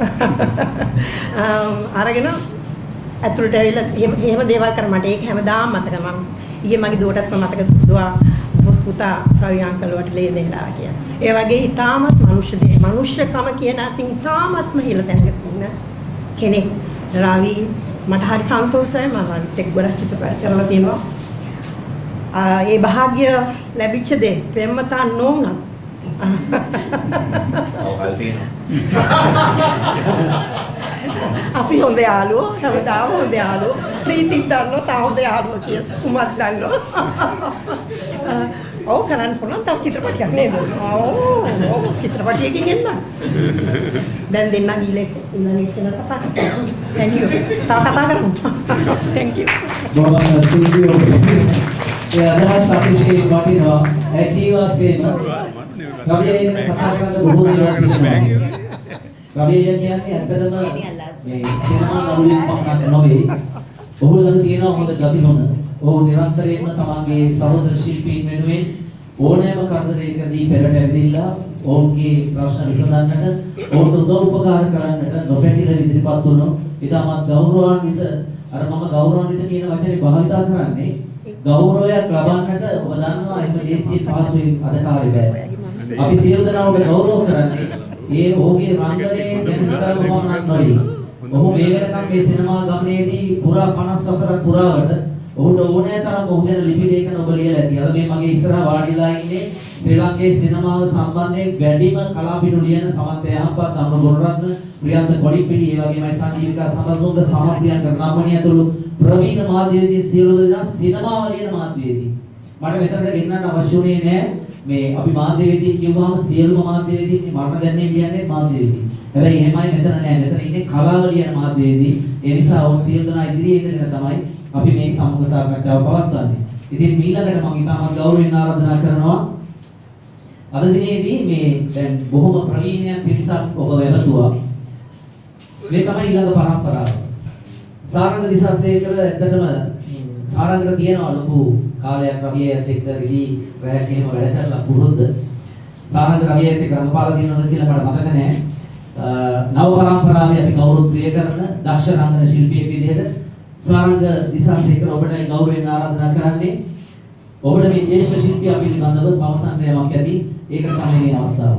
අරගෙන ඇතුළට ඇවිල්ලා එහෙම එහෙම දේවල් කර මට ඒක හැමදාම මතක. මම ඊයේ මගේ දුවටත් මතක දුවා පුතා රවි අංකල් වට ලේ දෙන්නා කියලා. ඒ වගේ ඊටාමත් මනුෂ්‍ය දේ මනුෂ්‍යකම කියන අතින් ඊටාමත්ම හිල තැනක ඉන්න කෙනෙක් රවි මට හරි සන්තෝෂයි. මම එක් ගොඩක් චිත්‍රපට කරලා තියෙනවා. ඒ භාග්‍ය ලැබිච්ච දේ ප්‍රේමතා නෝන. ඔවල් තියෙනවා. අපි හොඳ යාළුවෝ හැමදාම හොඳ යාළුවෝ ප්‍රීතිත් දන්නවා තා හොඳ යාළුවෝ කියලා උමත් දන්නවා. ඔව් කරන්න පුළුවන් තව චිත්‍රපටයක් නේද? ඔව් ඔව් චිත්‍රපටයකින් එන්න. දැන් දෙන්න ගිහලා ඉන්න ඉන්න කතා කරමු. thank you. තා කතා කරමු. thank you. බොහොම ස්තුතියි. ඒ අදහස් අපිට වටිනවා. ඇකීවාසේන. කවියෙන් කතා කරන්න බොහෝ දේවල් රවිය කියන්නේ ඇත්තටම මේ සිනමා නළුවෙක් පමණක් නොවේ. ඔහු ළඟ තියෙන හොඳ ගතිගුණ. ඔහු නිරන්තරයෙන්ම තමන්ගේ සහෝදර ශිල්පීන් වෙනුවෙන් ඕනෑම කරදරයකදී පෙරට ඇවිදilla ඔවුන්ගේ ප්‍රශ්න විසඳන්නට, ඔවුන්ට උදව් උපකාර කරන්නට නොපැකිල ඉදිරිපත් වුණු ඉතාමත් ගෞරවාන්විත අර මම ගෞරවාන්විත කියන වචනේ භාවිතා කරන්නේ ගෞරවයක් ලබන්නට ඔබ දන්නවා එහෙම දේශීය පාසුවෙන් අද කාලේ බෑ. අපි සියලු දෙනාට ගෞරව කරන්නේ ඒ ඔහුගේ රංගනයේ දැනුතරම මොනක් නොවේ. ඔහු මේ වෙනකම් මේ සිනමා ගමනේදී පුරා පනස් වසරක් පුරාවට ඔහුට ඕනෑ තරම් ඔහු ගැන ලිපි ලේඛන ඔබ ලියලා ඇති. අද මේ මගේ ඉස්සරහා වාඩිලා ඉන්නේ ශ්‍රී ලංකේ සිනමාව සම්බන්ධයෙන් වැඩිම කලාපිටු ලියන සමන්ත යහපත් අමර ගුණරත්න, ප්‍රියන්ත කොඩිපිලි, ඒ වගේමයි සංජීවිකා සමතුංග, සමප්‍රියංක නාමණිය ඇතුළු ප්‍රවීණ මාධ්‍යවේදී සියලු දෙනා සිනමාව ලියන මාධ්‍යවේදී. මට මෙතනට ගෙන්නන්න අවශ්‍ය වුණේ නැහැ. මේ අපි මාධ්‍යවේදී කියවම සියලුම මාධ්‍යවේදී මරණ දැන්නේ කියන්නේ මාධ්‍යවේදී. හැබැයි එහෙමයි මෙතන නෑ. මෙතන ඉන්නේ කලාව ලියන මාධ්‍යවේදී. ඒ නිසා ඔවුන් සියලු දෙනා ඉදිරියේ ඉඳගෙන තමයි අපි මේ සමුග සාකච්ඡාව පවත්වන්නේ. ඉතින් ඊළඟට මම ඉතාමත් ගෞරවයෙන් ආරාධනා කරනවා අද දිනේදී මේ දැන් බොහොම ප්‍රවීණ පිරිසක් ඔබ වැළඳුවා. මේ තමයි ඊළඟ පරම්පරාව. සාරංග දිසාසේකර ඇත්තටම සාරංගට තියෙනවා ලොකු කාලයක් රවියත් එක්ක ඉදී රැයක් එහෙම වැඩ කරලා පුරුද්ද. සාරංග රවියත් එක්ක රංගපාලා දිනනවද කියලා මට මතක නෑ. නව පරම්පරාවේ අපි කවුරුත් ප්‍රිය කරන දක්ෂ රංගන ශිල්පියෙක් විදිහට සාරංග දිසාසේකර ඔබට ගෞරවයෙන් ආරාධනා කරන්නේ. ඔබට මේ දේශ ශිල්පියා පිළිබඳව පවසන්න යමක් ඇති. ඒක තමයි මේ අවස්ථාව.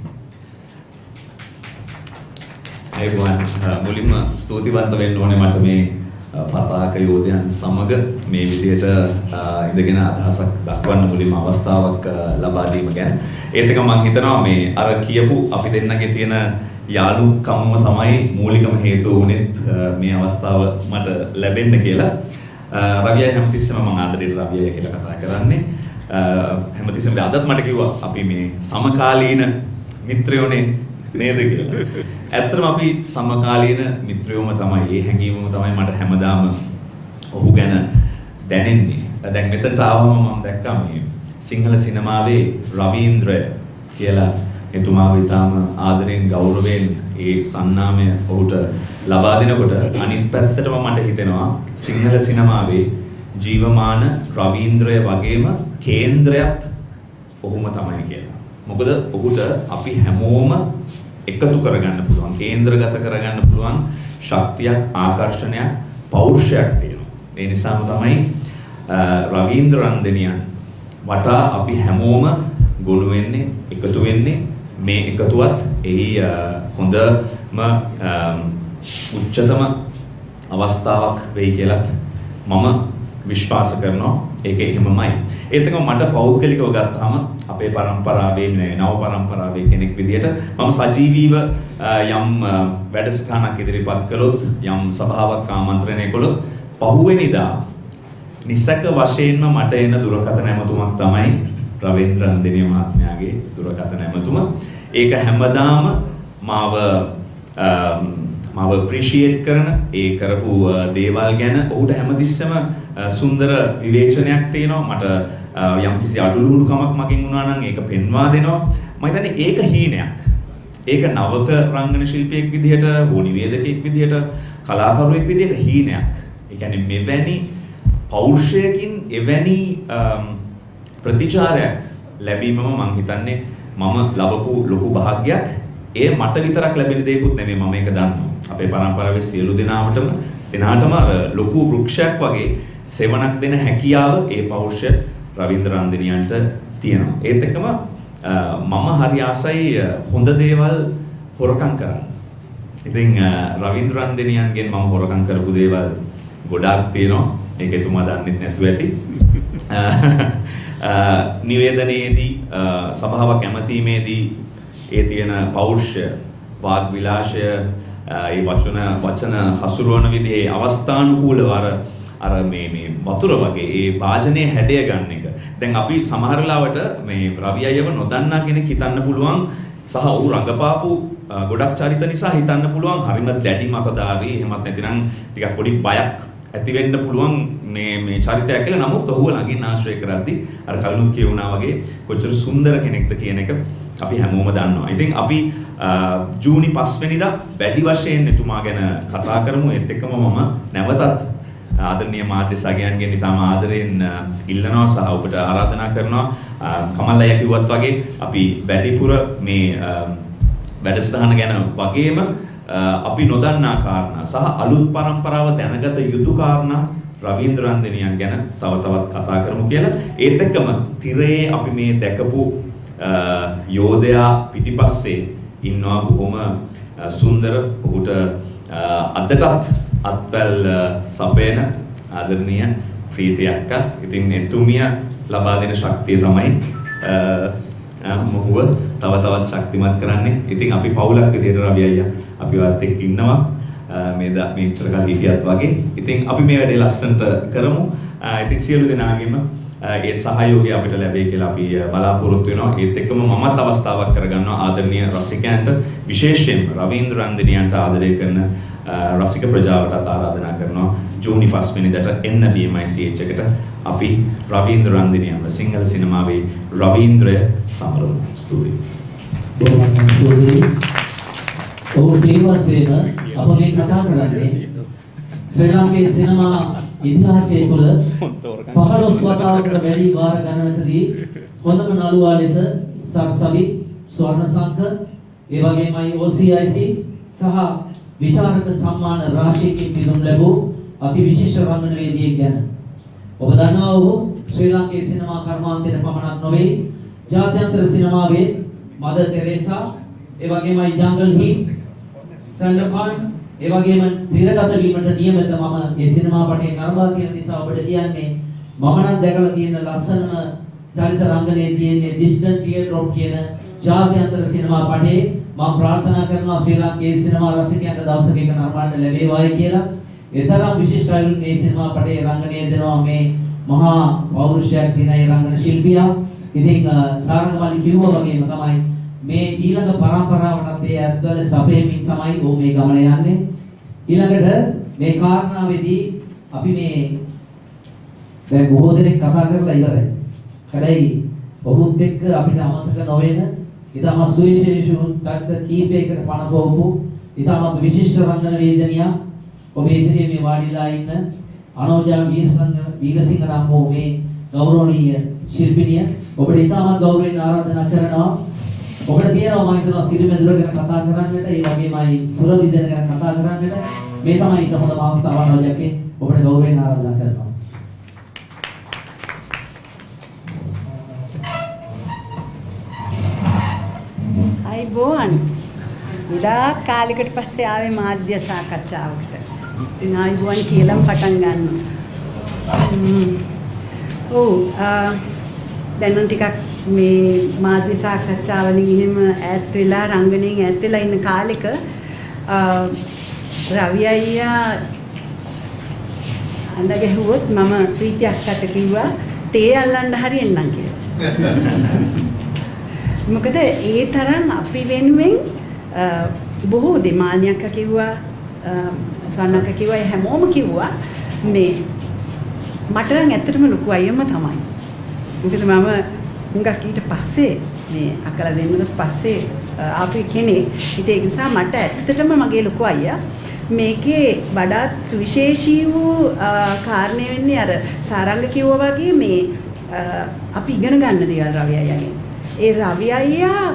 අයිබෝන් මුලින්ම ස්තුතිවන්ත වෙන්න ඕනේ මට මේ පතාක යෝධයන් සමග මේ විදිහට ඉඳගෙන අදහසක් දක්වන්න මුලින්ම අවස්ථාවක් ලබා දීම ගැන. ඒත් එක මම හිතනවා මේ අර කියපු අපි දෙන්නගේ තියෙන යාළුකම්ම තමයි මූලිකම හේතුව උනේත් මේ අවස්ථාව මට ලැබෙන්න කියලා. රවිය හැමතිස්සෙම මම ආදරෙට රවිය කියලා කතා කරන්නේ. හැමතිස්සෙම අදත් මට කිව්වා අපි මේ සමකාලීන මිත්‍රයෝනේ නේද කියලා. ඇත්තටම අපි සමකාලීන මිත්‍රයෝම තමයි. ඒ හැඟීමම තමයි මට හැමදාම ඔහු ගැන දැනෙන්නේ. දැන් මෙතනට ආවම මම දැක්කා මේ සිංහල සිනමාවේ රවීන්ද්‍රය කියලා එතුමාව ඉතාම ආදරෙන් ගෞරවයෙන් ඒ සන්නාමය ඔහුට ලබා දෙනකොට අනිත් පැත්තටම මට හිතෙනවා සිංහල සිනමාවේ ජීවමාන රවීන්ද්‍රය වගේම කේන්ද්‍රයත් ඔහුම තමයි කියලා. මොකද ඔහුට අපි හැමෝම එකතු කරගන්න පුළුවන්, කේන්ද්‍රගත කරගන්න පුළුවන් ශක්තියක්, ආකර්ෂණයක්, පෞරුෂයක් තියෙනවා. ඒ නිසාම තමයි රවීන්ද්‍ර රන්දනියන් වටා අපි හැමෝම ගොනු වෙන්නේ එකතු වෙන්නේ මේ එකතුවත් එහි හොඳම උච්චතම අවස්ථාවක් වෙයි කියලාත් මම විශ්වාස කරනවා. ඒක එහෙමමයි. ඒත් එක මට පෞද්ගලිකව ගත්තාම අපේ પરම්පරාවේ නව પરම්පරාවේ කෙනෙක් විදිහට මම සජීවීව යම් වැඩසටහනක් ඉදිරිපත් කළොත් යම් සභාවක් ආමන්ත්‍රණය කළොත් පහුවෙනිදා නිසක වශයෙන්ම මට එන දුරකථන ඇමතුමක් තමයි රවීන්ද්‍ර අන්දිනිය මහත්මයාගේ දුරකථන ඇමතුම. ඒක හැමදාම මාව මාව appreciate කරන ඒ කරපු දේවල් ගැන ඔහුට හැමතිස්සෙම සුන්දර විවේචනයක් තියෙනවා. මට යම්කිසි අඩුලුහුණුකමක් මගෙන් වුණා නම් ඒක පෙන්වා දෙනවා. මම හිතන්නේ ඒක හීනයක්. ඒක නවක රංගන ශිල්පියෙක් විදිහට, හෝ නිවේදකයෙක් විදිහට, කලාකරුවෙක් විදිහට හීනයක්. ඒ කියන්නේ මෙවැනි පෞරුෂයකින් එවැනි ප්‍රතිචාරයක් ලැබීමම මම හිතන්නේ මම ලබපු ලොකු භාග්යක්. ඒ මට විතරක් ලැබෙන දෙයක්ුත් නෙමෙයි, මම ඒක දන්නවා. අපේ පරම්පරාවේ සියලු දෙනාටම දෙනාටම අර ලොකු වෘක්ෂයක් වගේ සෙවණක් දෙන හැකියාව ඒ පෞරුෂය රවීන්ද්‍ර අන්දිනියන්ට තියෙනවා. ඒත් එක්කම මම හරි ආසයි හොඳ දේවල් හොරකම් කරන්න. ඉතින් රවීන්ද්‍ර අන්දිනියන්ගෙන් මම හොරකම් කරපු දේවල් ගොඩාක් තියෙනවා. ඒක එතුමා දන්නෙත් නැතුව ඇති. නිවේදනයේදී සභාවක් ඇමතීමේදී ඒ තියෙන පෞරුෂය, වාග් විලාශය, ඒ වචන වචන හසුරුවන විදිහේ අවස්ථානුකූලව අර අර මේ මේ වතුර වගේ ඒ වාජනයේ හැඩය ගන්න එක. දැන් අපි සමහර වෙලාවට මේ රවි අයව නොදන්නා කෙනෙක් හිතන්න පුළුවන් සහ ඌ රඟපාපු ගොඩක් චරිත නිසා හිතන්න පුළුවන් හරිම දැඩි මතධාරී, එහෙමත් නැතිනම් ටිකක් පොඩි බයක් ඇති වෙන්න පුළුවන් මේ මේ චරිතයක් කියලා. නමුත් ඔහුව ළඟින් ආශ්‍රය කරද්දී අර කලිනුත් කියුණා වගේ කොච්චර සුන්දර කෙනෙක්ද කියන එක අපි හැමෝම දන්නවා. ඉතින් අපි ජූනි පහ වෙනිදා වැඩි වශයෙන් එතුමා ගැන කතා කරමු. ඒත් එක්කම මම නැවතත් ආදරණීය මාධ්‍ය සගයන්ගෙන් ඉතාම ආදරෙන් ඉල්ලනවා සහ ඔබට ආරාධනා කරනවා. කමල් අයියා කිව්වත් වගේ අපි වැඩිපුර මේ වැඩසටහන ගැන වගේම අපි නොදන්නා කාරණා සහ අලුත් પરම්පරාව දැනගත යුතු කාරණා රවීන්ද්‍ර අන්දිනියන් ගැන තව තවත් කතා කරමු කියලා. ඒත් එක්කම තිරයේ අපි මේ දැකපු යෝධයා පිටිපස්සේ ඉන්නවා බොහොම සුන්දර, ඔහුට අදටත් අත්වැල් සපයන ආදරණීය ප්‍රීති අක්කා. ඉතින් එතුමිය ලබා දෙන ශක්තිය තමයි මොහුව තව තවත් ශක්තිමත් කරන්නේ. ඉතින් අපි පවුලක් විදිහට රවි අයියා අපි වත් එක්ක ඉන්නවා මේ මේ ඉච්චරකල් හිටියත් වගේ. ඉතින් අපි මේ වැඩේ ලස්සනට කරමු. ඉතින් සියලු දෙනාගේම ඒ සහයෝගය අපිට ලැබෙයි කියලා අපි බලාපොරොත්තු වෙනවා. ඒත් එක්කම මමත් අවස්ථාවක් කරගන්නවා ආදරණීය රසිකයන්ට, විශේෂයෙන්ම රවීන්ද්‍ර අන්දිනියන්ට ආදරය කරන රසික ප්‍රජාවටත් ආරාධනා කරනවා ජූනි පහ වෙනිදාට එන්න බී එම් ආයි සී එච් එකට අපි රවීන්ද්‍ර අන්දිනියන්ව සිංහල සිනමාවේ රවීන්ද්‍රය සමරමු. ස්තුතියි. ඔව් ප්‍රේමසේන අප මේ කතා කරන්නේ ශ්‍රී ලාංකේය සිනමා ඉතිහාසයේ තුල පහළොස් වතාවකට වැඩි වාර ගණනකදී හොඳම නළුවා ලෙස සරසවි, ස්වර්ණ සංඝ, ඒ වගේමයි ඕ සී ආයි සී සහ විචාරක සම්මාන රාශියකින් පිදුම් ලැබූ අති විශේෂ රංගනවේදියෙක් ගැන. ඔබ දන්නවා වූ ශ්‍රී ලාංකේය සිනමා කර්මාන්තයට පමණක් නොවේ, ජාත්‍යන්තර සිනමාවේ මදර් තෙරේසා, ඒ වගේමයි ජංගල් හීප්, සන්ඩර්ඛාන්, ඒ වගේම තිරගත වීමට නියමිත මම මේ සිනමා පටේ නරඹා කියන නිසා ඔබට කියන්නේ මම නම් දැකලා තියෙන ලස්සනම චරිත රංගනයේ තියෙන ඩිස්ටන්ට් ටියර් ඩ්‍රොප් කියන ජාත්‍යන්තර සිනමා පටේ මම ප්‍රාර්ථනා කරනවා ශ්‍රී ලාංකේය සිනමා රසිකයන්ට දවසක එක නරඹන්න ලැබේවායි කියලා. ඒ තරම් විශේෂ අයුරින් මේ සිනමා පටේ රංගනයේ දෙනවා මේ මහා පෞරුෂයක් තියෙන ඒ රංගන ශිල්පියා. ඉතින් සාරංගමලි කිව්වා වගේම තමයි මේ ඊළඟ පරම්පරාවටත් ඒ අත්වල සපේමින් තමයි ඕ මේ ගමන යන්නේ. ඊළඟට මේ කාරණාවේදී අපි මේ දැන් බොහෝ දෙනෙක් කතා කරලා ඉවරයි. හැබැයි ඔහුත් එක්ක අපිට අමතක නොවන ඉතාමත් සුවිශේෂී චරිත කීපයකට පණ පොවපු ඉතාමත් විශිෂ්ට රංගන වේදනියා ඔබේ ඉදිරියේ මේ වාඩිලා ඉන්න අනෝජා වීරසිංහ වීරසිංහ නම් වූ මේ ගෞරවනීය ශිල්පිනිය ඔබට ඉතාමත් ගෞරවයෙන් ආරාධනා කරනවා. ඔබට කියනවා මම හිතනවා සිරිමෙදුර ගැන කතා කරන්නට, ඒ වගේමයි සුරවිදන ගැන කතා කරන්නට මේ තමයි ඊට හොඳම අවස්ථාව අනෝජාගේ ඔබට ගෞරවයෙන් ආරාධනා කරනවා. ආයිබෝවන්. ගොඩාක් කාලයකට පස්සේ ආවේ මාධ්‍ය සාකච්ඡාවකට. ඉතින් ආයිබෝවන් කියලාම පටන් ගන්නවා. ඔව් දැන් නම් ටිකක් මේ මාධ්‍ය සාකච්ඡාවලින් එහෙම ඈත් වෙලා රංගනයෙන් ඈත් වෙලා ඉන්න කාලෙක රවි අයියා අඬ ගැහුවොත් මම ප්‍රීති අක්කට කිව්වා තේ අල්ලන්න හරියෙන්නම් කියලා. මොකද ඒ තරම් අපි වෙනුවෙන් බොහෝ දෙමානියක් කිව්වා සන්නක කිව්වා හැමෝම කිව්වා මේ මට නම් ඇත්තටම ලොකු අයියම තමයි. මොකද මම හුඟක් ඊට පස්සේ මේ අකල දෙන්නට පස්සේ ආපු කෙනෙක්. ඒ නිසා මට ඇත්තටම මගේ ලොකු අයියා මේකේ වඩාත් සුවිශේෂී වූ කාරණේ වෙන්නේ අර සාරංග කිව්වා වගේ මේ අපි ඉගෙන ගන්න දේවල් රවි අයියාගෙන්. ඒ රවි අයියා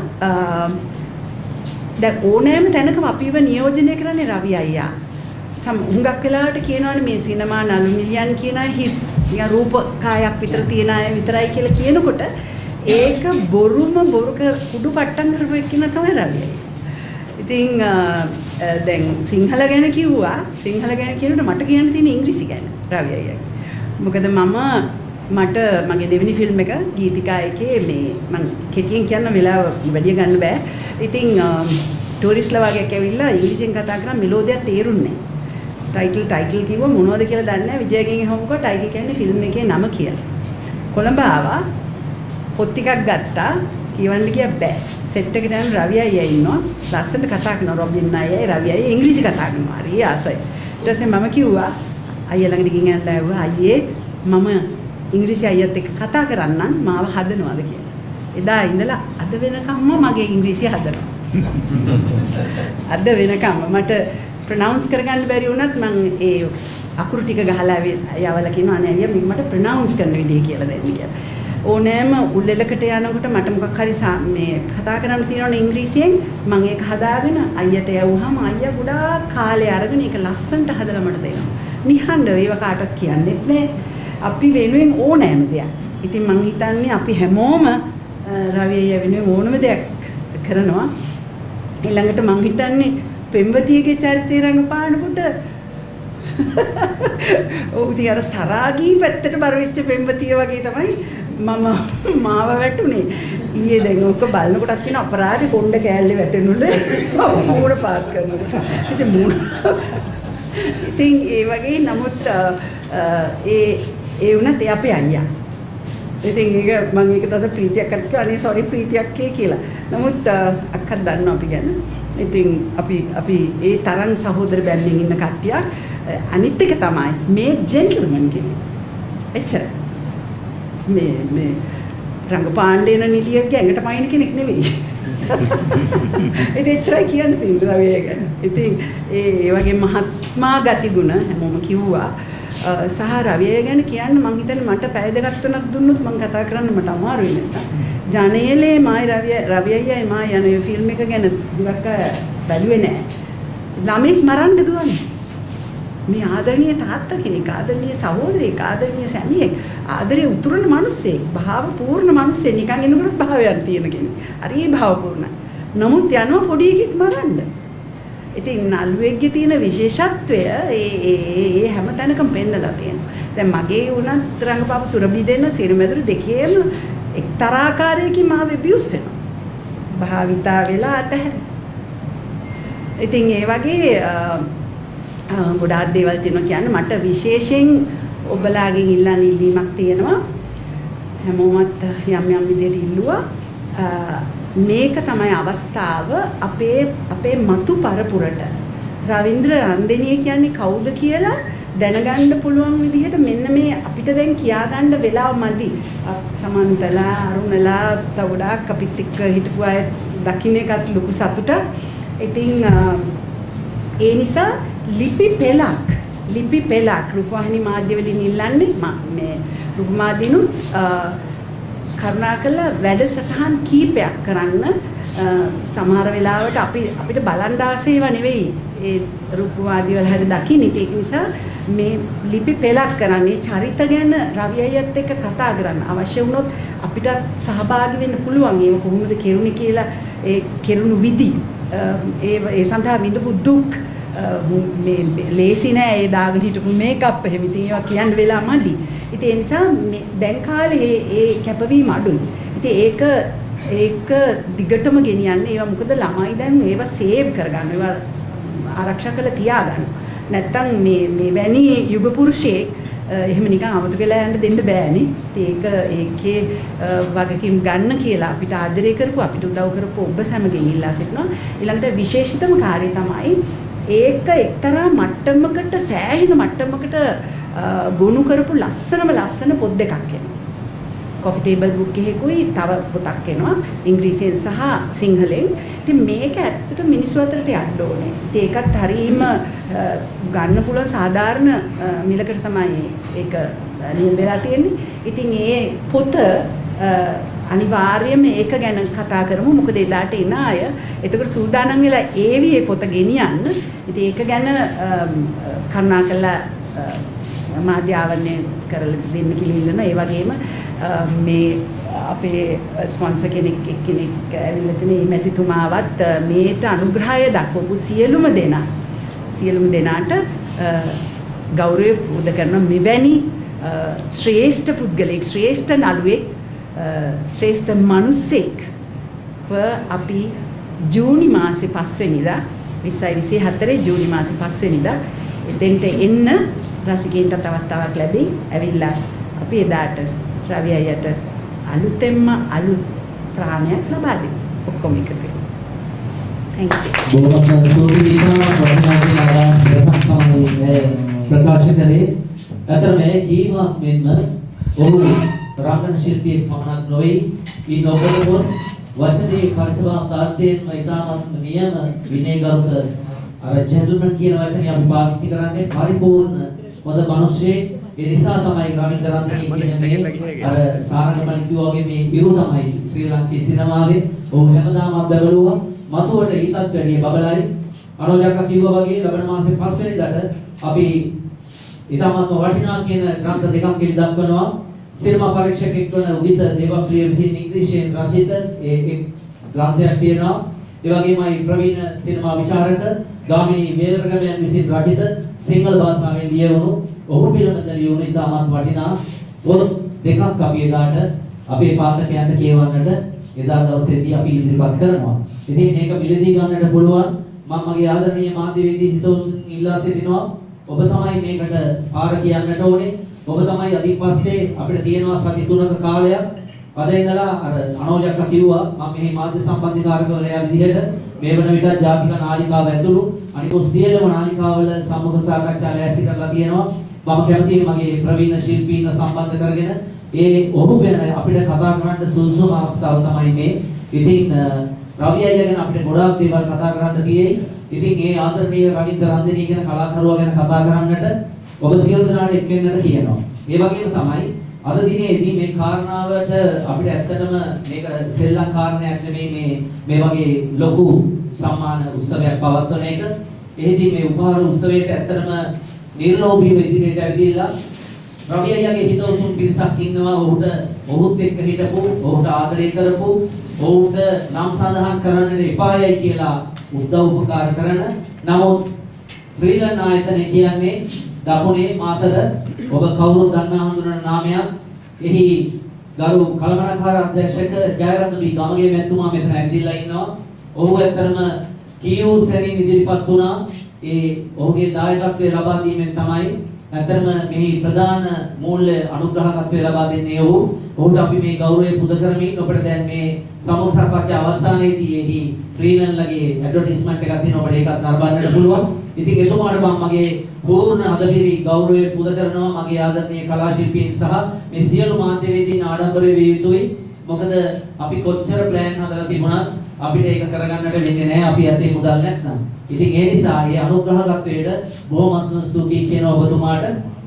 දැන් ඕනෑම තැනකම අපිව නියෝජනය කරන්නේ රවි අයියා. සම හුඟක් වෙලාවට කියනවානේ මේ සිනමා නළු නිලියන් කියන හිස් නිකන් රූප කායක් විතර තියන අය විතරයි කියලා කියනකොට ඒක බොරුම බොරු කුඩු පට්ටම් කරපු එක්කන තමයි රවි අයියා. ඉතින් දැන් සිංහල ගැන කිව්වා සිංහල ගැන කියනකොට මට කියන්න තියෙන ඉංග්‍රීසි ගැන රවි අයියා. මොකද මම මට මගේ දෙවෙනි ෆිල්ම් එක ගීතිකා එකේ මේ මම කෙටියෙන් කියන්න වෙලාව වැඩි ගන්න බෑ. ඉතින් ටූරිස්ට්ලා වගේ ඇවිල්ලා ඉංග්‍රීසියෙන් කතා කරා මෙලෝදියක් තේරුන්නේ නැහැ. ටයිටල් ටයිටල් කිව්වා මොනවද කියලා දන්නේ නැහැ. විජයගෙන් හමුකෝ ටයිටල් කියන්නේ ෆිල්ම් එකේ නම කියලා. කොළඹ ආවා පොත් ටිකක් ගත්තා කියවන්න කිය බෑ. සෙට් එකට යන රවි අයියා ඉන්නවා. ලස්සනට කතා කරනවා රොබින් අයියා රවි අයියා ඉංග්‍රීසි කතා කරනවා. හරි ආසයි. ඊට පස්සේ මම කිව්වා අයියා ළඟට ගිහින් ඇවිල්ලා ඇහුවා අයියේ මම ඉංග්‍රීසි අයියත් එක්ක කතා කරන්නම් මාව හදනවාද කියලා. එදා ඉඳලා අද වෙනකම්ම මගේ ඉංග්‍රීසි හදනවා. අද වෙනකම්ම මට ප්‍රොනවුන්ස් කරගන්න බැරි වුණත් මම ඒ අකුරු ටික ගහලා යවලා කියනවා අනේ අයියා මේක මට ප්‍රොනවුන්ස් කරන විදිය කියලා දෙන්න කියලා. ඕනෑම උල්ලෙලකට යනකොට මට මොකක් හරි මේ කතා කරන්න තියෙනවනේ ඉංග්‍රීසියෙන් මම ඒක හදාගෙන අයියට යවුවාම අයියා ගොඩාක් කාලේ අරගෙන ඒක ලස්සනට හදලා මට දෙනවා. නිහඬව ඒව කාටවත් කියන්නෙත් නෑ. අපි වෙනුවෙන් ඕනෑම දෙයක්. ඉතින් මම හිතන්නේ අපි හැමෝම රවි අයියා වෙනුවෙන් ඕනම දෙයක් කරනවා. ඊළඟට මම හිතන්නේ පෙම්වතියගේ චරිතය රඟපානකොට ඔව් ඉතින් අර සරාගී පැත්තට බර වෙච්ච පෙම්වතිය වගේ තමයි මම මාව වැටුනේ. ඊයේ දැන් ඔක බලනකොටත් තියෙන අපරාධේ කොණ්ඩ කෑල්ලේ වැටෙනුනේ මූණ පාත් කරනකොට. ඉතින් මූණ ඉතින් ඒ වගේ නමුත් ඒ ඒ වුණත් ඒ අපේ අයියා. ඉතින් ඒක මම ඒක දැස ප්‍රීතියක් අක්කට අනේ සෝරි ප්‍රීතියක් කියලා. නමුත් අක්කත් දන්නවා අපි ගැන. ඉතින් අපි අපි ඒ තරම් සහෝදර බැඳින් ඉන්න කට්ටියක් අනිත් එක තමයි මේ ජෙන්ටල්මන් කෙනෙක්. එච්චර. මේ මේ රංගපාණ්ඩේන නිලියගේ ඇඟට පයින් කෙනෙක් නෙවෙයි. ඒක එච්චරයි කියන්න තියෙන්නේ රවිය ගැන. ඉතින් ඒ ඒ වගේ මහත්මා ගතිගුණ හැමෝම කිව්වා. සහ රවිය ගැන කියන්න මං හිතන්නේ මට පැය දෙකක් තුනක් දුන්නොත් මං කතා කරන්න මට අමාරුයි නැත්තම්. ජනේලේ මායි රවිය රවිය අයියා මායි යන මේ ෆිල්ම් එක ගැන දුක බැලුවේ නෑ. ළමෙක් මරන්න දුවන්නේ. මේ ආදරණීය තාත්තා කෙනෙක් ආදරණීය සහෝදරයෙක් ආදරණීය සැමියෙක් ආදරේ උතුරන මිනිස්සෙක් භාව පූර්ණ මිනිස්සෙක් නිකන් එනකොට භාවයක් තියෙන කෙනෙක්. හරි භාව පූර්ණයි. නමුත් යනවා පොඩි එකෙක් මරන්න. ඉතින් නළුවෙක්ගේ තියෙන විශේෂත්වය ඒ ඒ ඒ හැම තැනකම පෙන්නලා තියෙනවා. දැන් මගේ උනත් රංගපාපු සුරබි දෙන්න සිරිමැදුරු දෙකේම එක්තරා ආකාරයකින් මාව ඇබියුස් වෙනවා. භාවිතා වෙලා අතහැර. ඉතින් ඒ වගේ ගොඩාක් දේවල් තියෙනවා කියන්න මට විශේෂයෙන් ඔබලාගෙන් ඉල්ලන්න ඉල්ලීමක් තියෙනවා. හැමෝමත් යම් යම් විදිහට ඉල්ලුවා. මේක තමයි අවස්ථාව අපේ අපේ මතු පරපුරට රවින්ද්‍ර රන්දෙනිය කියන්නේ කවුද කියලා දැනගන්න පුළුවන් විදිහට මෙන්න මේ අපිට දැන් කියාගන්න වෙලාව මදි. සමන්තලා අරුණලා තව ගොඩාක් අපිත් එක්ක හිටපු අය දකින්න එකත් ලොකු සතුටක්. ඉතින් ඒ නිසා ලිපි පෙළක් ලිපි පෙළක් රූපවාහිනී මාධ්‍ය වලින් ඉල්ලන්නේ මේ රූපමාධ්‍යනු කරුණාකරලා වැඩසටහන් කීපයක් කරන්න. සමහර වෙලාවට අපි අපිට බලන් ආසේව නෙවෙයි ඒ රූපවාදී වල හැද දකින්න. ඒක නිසා මේ ලිපි පෙළක් කරන්නේ චරිත ගැන රවි අයියත් එක්ක කතා කරන්න. අවශ්‍ය වුණොත් අපිට සහභාගී වෙන්න පුළුවන්. ඒක කොහොමද කෙරුණේ කියලා ඒ කෙරුණු විදි ඒ ඒ සඳහා විඳපු දුක් මේ ලේසි නෑ. ඒ දාගෙන හිටපු මේකප් එහෙම ඉතින් ඒවා කියන්න වෙලා මදි. ඉතින් ඒ නිසා දැන් කාලේ ඒ ඒ කැපවීම අඩුයි. ඉතින් ඒක ඒක දිගටම ගෙනියන්නේ. ඒවා මොකද ළමයි දැන් ඒවා සේව් කරගන්න. ඒවා ආරක්ෂා කරලා තියාගන්න. නැත්තම් මේ මේ වැනි යුග පුරුෂයෙක් එහෙම නිකන් අමතක වෙලා යන්න දෙන්න බෑනේ. ඒක ඒකේ වගකීම් ගන්න කියලා අපිට ආදරය කරපු අපිට උදව් කරපු ඔබ සැමගෙන් ඉල්ලා සිටිනවා. ඊළඟට විශේෂිතම කාර්යය තමයි ඒක එක්තරා මට්ටමකට සෑහෙන මට්ටමකට ගොනු කරපු ලස්සනම ලස්සන පොත් දෙකක් එනවා. කොෆි ටේබල් බුක් එකකුයි තව පොතක් එනවා ඉංග්‍රීසියෙන් සහ සිංහලෙන්. ඉතින් මේක ඇත්තට මිනිස්සු අතරට යන්න ඕනේ. ඉතින් ඒකත් හරීම ගන්න පුළුවන් සාධාරණ මිලකට තමයි ඒක නියම වෙලා තියෙන්නේ. ඉතින් ඒ පොත අනිවාර්යයෙන්ම ඒක ගැන කතා කරමු. මොකද එදාට එන අය එතකොට සූදානම් වෙලා ඒවි ඒ පොත ගෙනියන්න. ඉතින් ඒක ගැන කරුණාකරලා මාධ්‍ය ආවරණය කරලා දෙන්න කියලා ඉල්ලනවා. ඒ වගේම මේ අපේ ස්පොන්සර් කෙනෙක් එක්කෙනෙක් ඇවිල්ලා තියෙන මේ මැතිතුමාවත් මේට අනුග්‍රහය දක්වපු සියලුම දෙනා සියලුම දෙනාට ගෞරවය පුද කරන මෙවැනි ශ්‍රේෂ්ඨ පුද්ගලෙක් ශ්‍රේෂ්ඨ නළුවෙක් ශ්‍රේෂ්ඨ මනුස්සෙක් අපි ජූනි මාසේ පස් වෙනිදා විස්සයි විසිහතරේ ජූනි මාසේ පස් වෙනිදා එතෙන්ට එන්න රසිකයන්ට අවස්ථාවක් ලැබෙයි. ඇවිල්ලා අපි එදාට රවි අයියට අලුතෙන්ම අලුත් ප්‍රාණයක් ලබා දෙමු. ඔක්කොම එකතු වෙලා. Thank you. බොහොම ස්තුතියි ප්‍රකාශ කළේ. අතර මේ කීමක් මෙන්න ඔහු රංගන ශිල්පියෙක් පමණක් නොවේ. මේ නොබලවස් වචනේ කර්සවා තාත්තේම ඉතාමත් නියම විනයගරුක අර ජෙන්ටල්මන් කියන වචනේ අපි පාවිච්චි කරන්නේ පරිපූර්ණ හොඳ මිනිස්සෙක්. ඒ නිසා තමයි රවින්ද්‍ර රන්දනී කියන මේ අර සාරංගමණි කිව්වා වගේ මේ ඉරු තමයි ශ්‍රී ලංකේ සිනමාවේ ඔහු හැමදාම බබළුවා මතුවට ඊටත් වැඩිය බබලයි. අනෝජක්ක කිව්වා වගේ ලබන මාසේ පස් වෙනිදාට අපි ඊටමත් වටිනා කියන ග්‍රන්ථ දෙකක් පිළි දක්වනවා. සිනමා පරීක්ෂකෙක් වන උදිත දේවප්‍රිය විසින් ඉංග්‍රීසියෙන් රචිත ඒ ග්‍රන්ථයක් තියෙනවා. ඒ වගේමයි ප්‍රවීණ සිනමා විචාරක ගාමිණී වේරගමයන් විසින් රචිත සිංහල භාෂාවෙන් ලියවුණු ඔහු පිළිබඳ ලියුණු ඉතාමත් වටිනා පොත් දෙකක් අපි එදාට අපේ පාඨකයන්ට කියවන්නට එදා දවසේදී අපි ඉදිරිපත් කරනවා. ඉතින් මේක මිලදී ගන්නට පුළුවන්. මම මගේ ආදරණීය මාධ්‍යවේදී හිතවතුන් ඉල්ලා සිටිනවා. ඔබ තමයි මේකට පාර කියන්නට ඕනේ. ඔබ තමයි අදිපස්සේ අපිට තියෙනවා සති තුනක කාලයක්. අද ඉඳලා අර අනෝජක්ක කිව්වා මම මේ මාධ්‍ය සම්බන්ධීකාරකවරයා විදිහට මේ වන විට ජාතික නාලිකාව ඇතුළු අනිකුත් සියලුම නාලිකාවල සම්මුඛ සාකච්ඡා ලෑස්ති කරලා තියෙනවා. මම කැමතියි මගේ ප්‍රවීණ ශිල්පීන්ව සම්බන්ධ කරගෙන ඒ ඔහු ගැන අපිට කතා කරන්න සුදුසුම අවස්ථාව තමයි මේ. ඉතින් රවි අයියා ගැන අපිට ගොඩාක් දේවල් කතා කරන්න තියෙයි. ඉතින් ඒ ආදරණීය රවින්ද්‍ර රන්දනී කියන කලාකරුවා ගැන කතා කරන්නට ඔබ සියලු දෙනාට එක් වෙන්නට කියනවා. ඒ වගේම තමයි අද දිනේදී මේ කාරණාවට අපිට ඇත්තටම මේක සෙල්ලම් කාරණයක් නෙමෙයි මේ මේ වගේ ලොකු සම්මාන උත්සවයක් පවත්වන එක. එෙහිදී මේ උපහාර උත්සවයට ඇත්තටම නිර්ලෝභීව ඉදිරියට ඇවිදilla රවි අයියාගේ හිතවතුන් පිරිසක් ඉන්නවා. ඔහුට ඔහුත් එක්ක හිටපු ඔහුට ආදරය කරපු ඔහුට නම් සඳහන් කරන්නට එපායයි කියලා උදව් උපකාර කරන නමුත් ශ්‍රීලං ආයතනය කියන්නේ දකුණේ මාතර ඔබ කවුරුත් දන්නා හඳුනන නාමයක්. එහි ගරු කළමනාකාර අධ්‍යක්ෂක ජයරත්නපී ගමගේ මැතිතුමා මෙතන ඇවිදilla ඉන්නවා. ඔහු ඇත්තටම කීව් සැරින් ඉදිරිපත් වුණා. ඒ ඔහුගේ දායකත්වය ලබා දීමෙන් තමයි ඇත්තටම මෙහි ප්‍රධාන මූල්‍ය අනුග්‍රහකත්වය ලබා දෙන්නේ ඔහු. ඔහුට අපි මේ ගෞරවය පුද කරමින් ඔබට දැන් මේ සමූහ සාකච්ඡා අවසානයේදී එහි ශ්‍රීලංකගේ ඇඩ්වර්ටයිස්මන්ට් එකක් තියෙනවා. ඔබට ඒකත් නරඹන්නට පුළුවන්. ඉතින් එතුමාට මම මගේ පූර්ණ හදපිරි ගෞරවය පුද කරනවා. මගේ ආදරණීය කලා ශිල්පීන් සහ මේ සියලු මාධ්‍යවේදීන් ආඩම්බරය විය යුතුයි. මොකද අපි කොච්චර ප්ලෑන් හදලා තිබුණත් අපිට ඒක කරගන්නට වෙන්නේ නැහැ. අපි අතේ මුදල් නැත්නම්. ඉතින් ඒ නිසා මේ අනුග්‍රහකත්වයට බොහොමත්ම ස්තුතියි කියනවා ඔබතුමාට.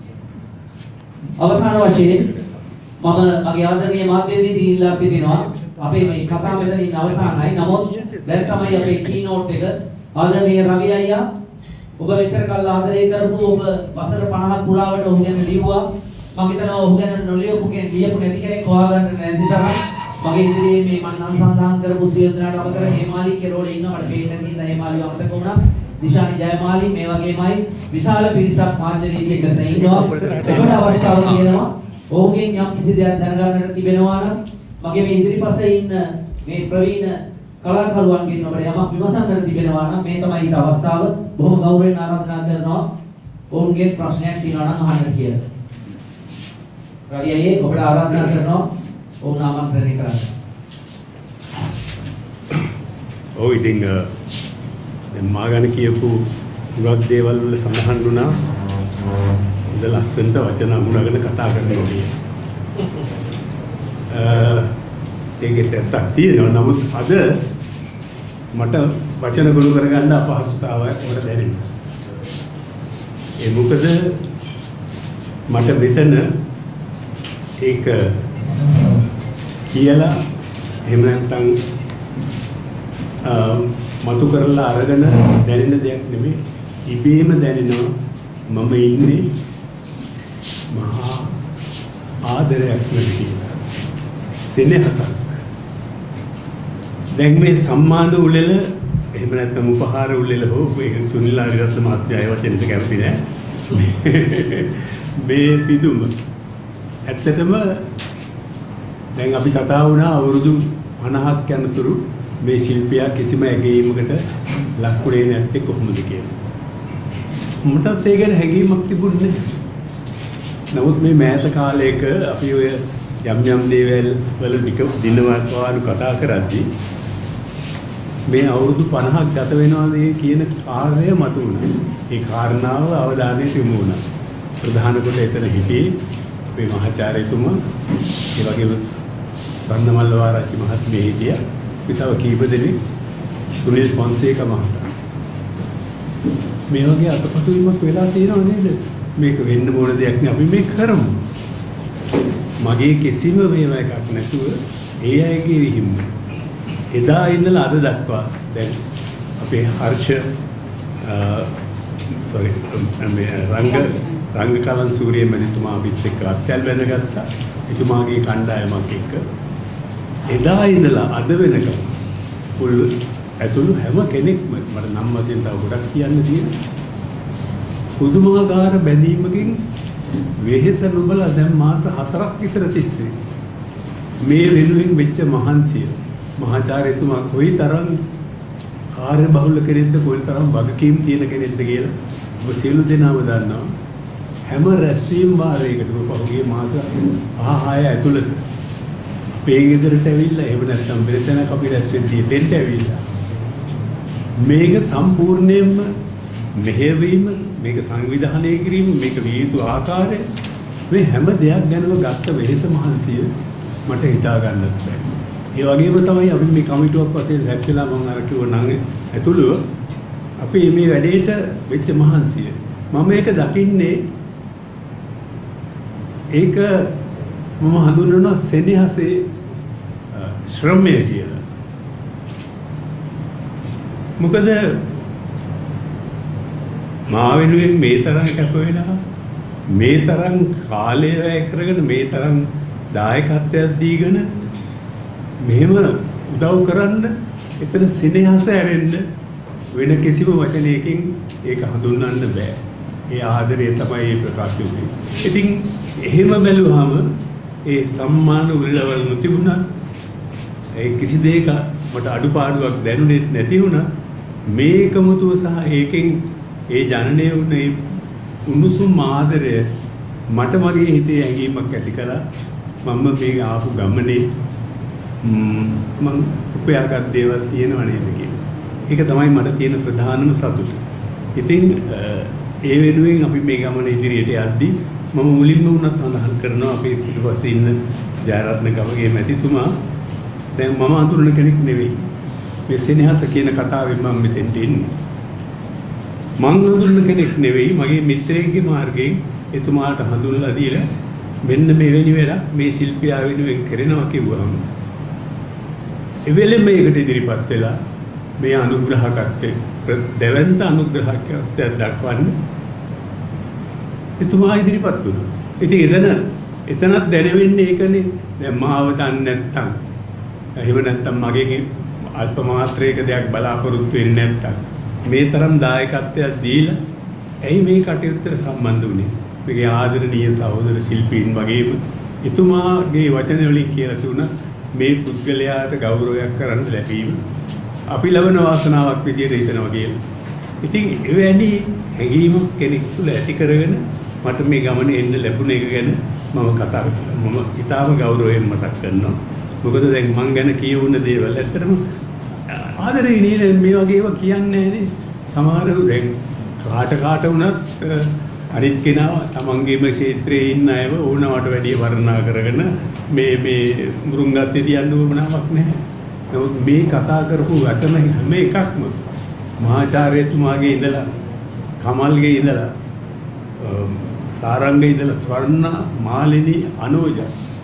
අවසාන වශයෙන් මම මගේ ආදරණීය මාධ්‍යවේදී ඉල්ලා සිටිනවා. අපේ මේ කතාව මෙතනින් අවසానයි. නමුත් දැන් තමයි අපේ කීනෝට් එක ආදරණීය රවි අයියා ඔබ මෙච්චර කල් ආදරය කරපු ඔබ වසර පනහක් පුරාවට ඔහු ගැන ලියුවා. මම හිතනවා ඔහු ගැන නොලියපු කෙනෙක් ලියපු නැති කෙනෙක් හොයාගන්න නැති තරම් මගේ ඉදිරියේ මේ මන් අනුසන්ධාන කරපු සියලු දෙනාට අමතර හේමාලි කෙරෝලේ ඉන්නවා. මට පේන්න තියෙන හේමාලි අමතක වුණා. දිශානි ජයමාලි මේ වගේමයි විශාල පිරිසක් මාධ්‍යවේදී එකට ඉන්නවා. ඔබට අවස්ථාවක් තියෙනවා. ඔහුගෙන් යම් කිසි දෙයක් දැනගන්නට තිබෙනවා නම් මගේ මේ ඉදිරිපස්සේ ඉන්න මේ ප්‍රවීණ කලාකරුවන්ගෙන් ඔබට යමක් විමසන්නට තිබෙනවා නම් මේ තමයි ඊට අවස්ථාව. බොහොම ගෞරවයෙන් ආරාධනා කරනවා ඔවුන්ගේ ප්‍රශ්නයක් තියෙනවා නම් අහන්න කියලා. රවියයි ඔබට ආරාධනා කරනවා ඔවුන් ආමන්ත්‍රණය කරන්න. ඔව් ඉතින් දැන් මා ගැන කියපු ගොඩක් දේවල් වල සඳහන් වුණා. ඉත ලස්සනට වචන අමුණගෙන කතා කරනවා කියන. ඒකෙත් ඇත්තක් තියෙනවා. නමුත් අද මට වචන ගොනු කරගන්න අපහසුතාවයක් වුණා දැනෙනවා. ඒ මොකද මට මෙතන ඒක කියලා එහෙම නැත්නම් මතු කරලා අරගෙන දැනෙන දෙයක් නෙමෙයි. ඉබේම දැනෙනවා මම ඉන්නේ මහා ආදරයක් නෙවෙයි. සෙනෙහසක්. දැන් මේ සම්මාන උළෙල එහෙම නැත්නම් උපහාර උළෙල හෝ මේ සුනිල් ආරියරත්න මහත්මයා ඒ වචනෙට කැමති නෑ. මේ පිදුම ඇත්තටම දැන් අපි කතා වුණා අවුරුදු පනහක් යනතුරු මේ ශිල්පියා කිසිම ඇගීමකට ලක්ුණේ නැත්තේ කොහොමද කියලා. මටත් ඒ ගැන හැඟීමක් තිබුණේ නැහැ. නමුත් මේ මෑත කාලයක අපි ඔය යම් යම් දේවල් වල දිනවත් වාරු කතා කරද්දී මේ අවුරුදු පනහක් ගත වෙනවාද කියන කාර්යය මතුවුණා. ඒ කාරණාව අවධානයට යොමු වුණා. ප්‍රධාන කොට එතන හිටියේ මේ මහාචාර්යතුමා, ඒ වගේම සන්නමල්ලවාරච්චි මහත්මිය හිටියා. පිටව කීප දෙනෙක් සුනිල් ෆොන්සේකා මහතා. මේ වගේ අතපසුවීමක් වෙලා තියෙනව නේද? මේක වෙන්න ඕන දෙයක් නේ අපි මේ කරමු. මගේ කිසිම මේවා එකක් නැතුව ඒ අයගේ විහිම. එදා ඉඳලා අද දක්වා දැන් අපේ හර්ෂ sorry මේ රංග රංග කලන් සූරිය මැතිතුමා අපිත් එක්ක අත්යල් වැදගත්තා. එතුමාගේ කණ්ඩායමක් එක්ක එදා ඉඳලා අද වෙනකම් පුල් ඇතුළු හැම කෙනෙක්ම මට නම් වශයෙන් තව ගොඩක් කියන්න තියෙනවා. පුදුමාකාර බැඳීමකින් වෙහෙස නොබලා දැන් මාස හතරක් විතර තිස්සේ මේ වෙනුවෙන් වෙච්ච මහන්සිය මහාචාර්යතුමා කොයිතරම් කාර්යබහුල කෙනෙක්ද කොයිතරම් වගකීම් තියෙන කෙනෙක්ද කියලා ඔබ සියලු දෙනාම දන්නවා. හැම රැස්වීම වාරයකටම පහුගිය මාස පහ හය ඇතුළත අපේ ගෙදරට ඇවිල්ලා එහෙම නැත්නම් වෙන තැනක අපි රැස් වෙද්දී දෙන්න ඇවිල්ලා මේක සම්පූර්ණයෙන්ම මෙහෙවීම, මේක සංවිධානය කිරීම, මේක විය යුතු ආකාරය, මේ හැම දෙයක් ගැනම ගත්ත වෙහෙස මහන්සිය මට හිතා ගන්නත් බැහැ. ඒ වගේම තමයි අපි මේ කමිටුවක් වශයෙන් හැප්පෙලා මම අර කිව්ව නම් ඇතුළුව අපි මේ වැඩේට වෙච්ච මහන්සිය මම මේක දකින්නේ ඒක මම හඳුන්වනවා සෙනෙහසේ ශ්‍රමය කියලා. මොකද මා වෙනුවෙන් මේ තරම් කැප වෙලා මේ තරම් කාලය වැය කරගෙන මේ තරම් දායකත්වයක් දීගෙන මෙහෙම උදව් කරන්න එතන සෙනෙහස ඇරෙන්න වෙන කිසිම වචනයකින් ඒක හඳුන්වන්න බෑ. ඒ ආදරය තමයි ඒ ප්‍රකාශ වෙන්නේ. ඉතින් එහෙම බැලුවාම ඒ සම්මාන උළෙලවල නොතිබුණා ඒ කිසි දෙයක මට අඩුපාඩුවක් දැනුනේ නැති වුණා. මේකමුතුව සහ ඒකෙන් ඒ ජනනය වුණේ උණුසුම් ආදරය මට මගේ හිතේ ඇඟීමක් ඇති කළා. මම මේ ආපු ගමනේ මම උපයාගත් දේවල් තියෙනව නේද කියලා. ඒක තමයි මට තියෙන ප්‍රධානම සතුට. ඉතින් ඒ වෙනුවෙන් අපි මේ ගමන ඉදිරියට යද්දී මම මුලින්ම උනත් සඳහන් කරනවා අපේ පිටපස්සේ ඉන්න ජයරත්න ගමගේ මැතිතුමා දැන් මම අඳුරන කෙනෙක් නෙවෙයි. මේ සෙනෙහස කියන කතාවෙන් මම මෙතෙන්ට එන්නේ. මම අඳුරන කෙනෙක් නෙවෙයි, මගේ මිත්‍රයෙක්ගේ මාර්ගයෙන් එතුමාට හඳුන්වලා දීලා මෙන්න මෙවැනි වැඩක් මේ ශිල්පියා වෙනුවෙන් කරනවා කිව්වම එවෙලෙම මේකට ඉදිරිපත් වෙලා මේ අනුග්‍රහකත්වයේ දෙවන්ත අනුග්‍රහකත්වය දක්වන්නේ එතුමා ඉදිරිපත් වුණා. ඉතින් එතන එතනත් දැනෙන්නේ ඒකනේ. දැන් මාව දන්නේ නැත්තම් එහෙම නැත්තම් මගේ අල්ප මාත්‍රයක දෙයක් බලාපොරොත්තු වෙන්නේ නැත්තම් මේ තරම් දායකත්වයක් දීලා ඇයි මේ කටයුත්තට සම්බන්ධ වුනේ? මේකේ ආදරණීය සහෝදර ශිල්පීන් වගේම එතුමාගේ වචන වලින් කියලා තුන මේ පුද්ගලයාට ගෞරවයක් කරන්න ලැබීම අපි ලබන වාසනාවක් විදියට හිතනවා කියලා. ඉතින් එවැනි හැඟීමක් කෙනෙක් තුළ ඇති කරගෙන මට මේ ගමනේ එන්න ලැබුණ එක ගැන මම කතා මම ඉතාම ගෞරවයෙන් මතක් කරනවා. මොකද දැන් මං ගැන කියවුන දේවල් ඇත්තටම ආදරේ නේද මේ වගේ ඒවා කියන්නේ නැහැනේ. සමහරව දැන් කාට කාට වුණත් අනිත් කෙනා තමන්ගේම ක්ෂේත්‍රයේ ඉන්න අයව ඕනවට වැඩිය වර්ණනා කරගෙන මේ මේ මුරුංගත්තේ තියන්න උවමනාවක් නැහැ. නමුත් මේ කතා කරපු වචන හැම එකක්ම මහාචාර්යතුමාගේ ඉඳලා කමල්ගේ ඉඳලා සාරංගේ ඉඳලා ස්වර්ණ මාලිනී අනෝජ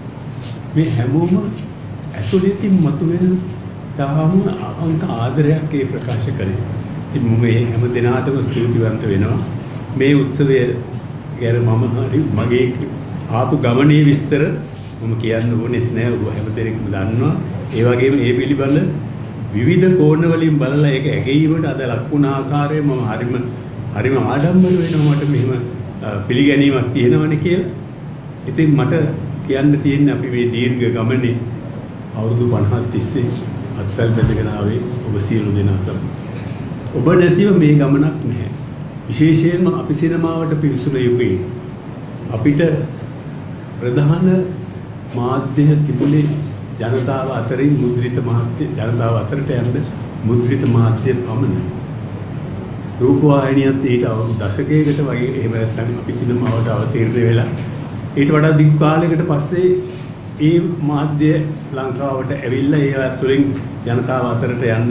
මේ හැමෝම ඇතුළතින් මතුවෙන තාම අන්ත ආදරයක් ඒ ප්‍රකාශ කරේ. ඉතින් මම මේ හැම දිනාටම ස්තුතිවන්ත වෙනවා. මේ උත්සවය ගැන මම හරි මගේ ආපු ගමනේ විස්තර මම කියන්න ඕනෙත් නෑ. ඔබ හැම දෙයක්ම දන්නවා. ඒ වගේම මේ පිළිබඳ විවිධ කෝණ වලින් බලලා ඒක ඇගීමට අද ලක්ුණ ආකාරය මම හරිම හරිම ආඩම්බර වෙනවා. මට මෙහෙම පිළිගැනීමක් තියෙනවනේ කියලා. ඉතින් මට කියන්න තියෙන්නේ අපි මේ දීර්ඝ ගමනේ අවුරුදු පනහක් තිස්සේ අත්වල බැඳගෙන ආවේ ඔබ සියලු දෙනා සමග. ඔබ නැතිව මේ ගමනක් නැහැ. විශේෂයෙන්ම අපි සිනමාවට පිවිසුන යුගයේ අපිට ප්‍රධාන මාධ්‍ය තිබුණේ ජනතාව අතරින් මුද්‍රිත මාධ්‍ය ජනතාව අතරට යන්න මුද්‍රිත මාධ්‍ය පමණයි. රූපවාහිනියත් ඊට අවුරුදු දශකයකට වගේ එහෙම නැත්නම් අපි සිනමාවට අවතීර්ණ වෙලා ඊට වඩා දිගු කාලයකට පස්සේ ඒ මාධ්‍ය ලංකාවට ඇවිල්ලා ඒ අතුරින් ජනතාව අතරට යන්න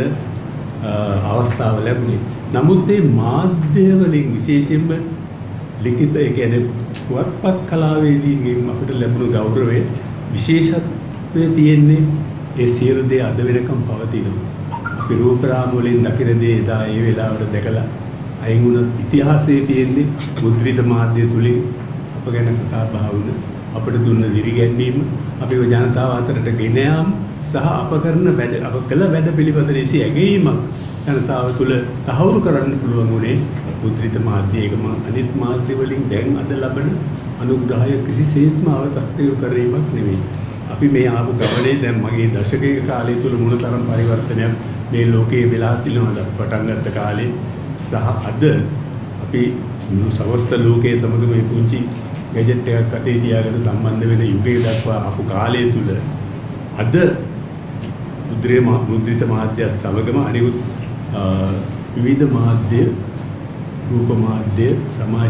අවස්ථාව ලැබුණේ. නමුත් මේ මාධ්‍ය වලින් විශේෂයෙන්ම ලිඛිත ඒ කියන්නේ පුවත්පත් කලාවේදීන්ගෙන් අපිට ලැබුණු ගෞරවය විශේෂත්වයේ තියෙන්නේ ඒ සියලු දේ අද වෙනකම් පවතිනවා. අපි රූපරාම වලින් දකින දේ එදා ඒ වෙලාවට දැකලා අයින් වුණ ඉතිහාසයේ තියෙන්නේ මුද්‍රිත මාධ්‍ය තුලින් අප ගැන කතා බහ වුණ අපිට දුන්න දිරිගැන්වීම අපිව ජනතාව අතරට ගෙන යාම සහ අප කරන වැඩ අප කළ වැඩ පිළිබඳ ලෙස ඇගීමක් ජනතාව තුළ තහවුරු කරන්න පුළුවන් උනේ මුද්‍රිත මාධ්‍යයකම අනිත් මාධ්‍ය වලින් දැන් අද ලබන අනුග්‍රහය කිසිසේත්ම අවතක්සේරු කිරීමක් නෙවෙයි. අපි මේ ආපු ගමනේ දැන් මගේ දශකයක කාලය තුළ මොනතරම් පරිවර්තනයක් මේ ලෝකයේ වෙලා තිනවද පටන් ගත්ත කාලේ සහ අද අපි සමස්ත ලෝකයේ සමග මේ පුංචි ගැජට් එකක් අතේ තියාගෙන සම්බන්ධ වෙන යුගයේ දක්වා ආපු කාලය තුළ අද මුද්‍රේ මුද්‍රිත මාධ්‍යත් සමගම අනිකුත් විවිධ මාධ්‍ය රූප මාධ්‍ය සමාජ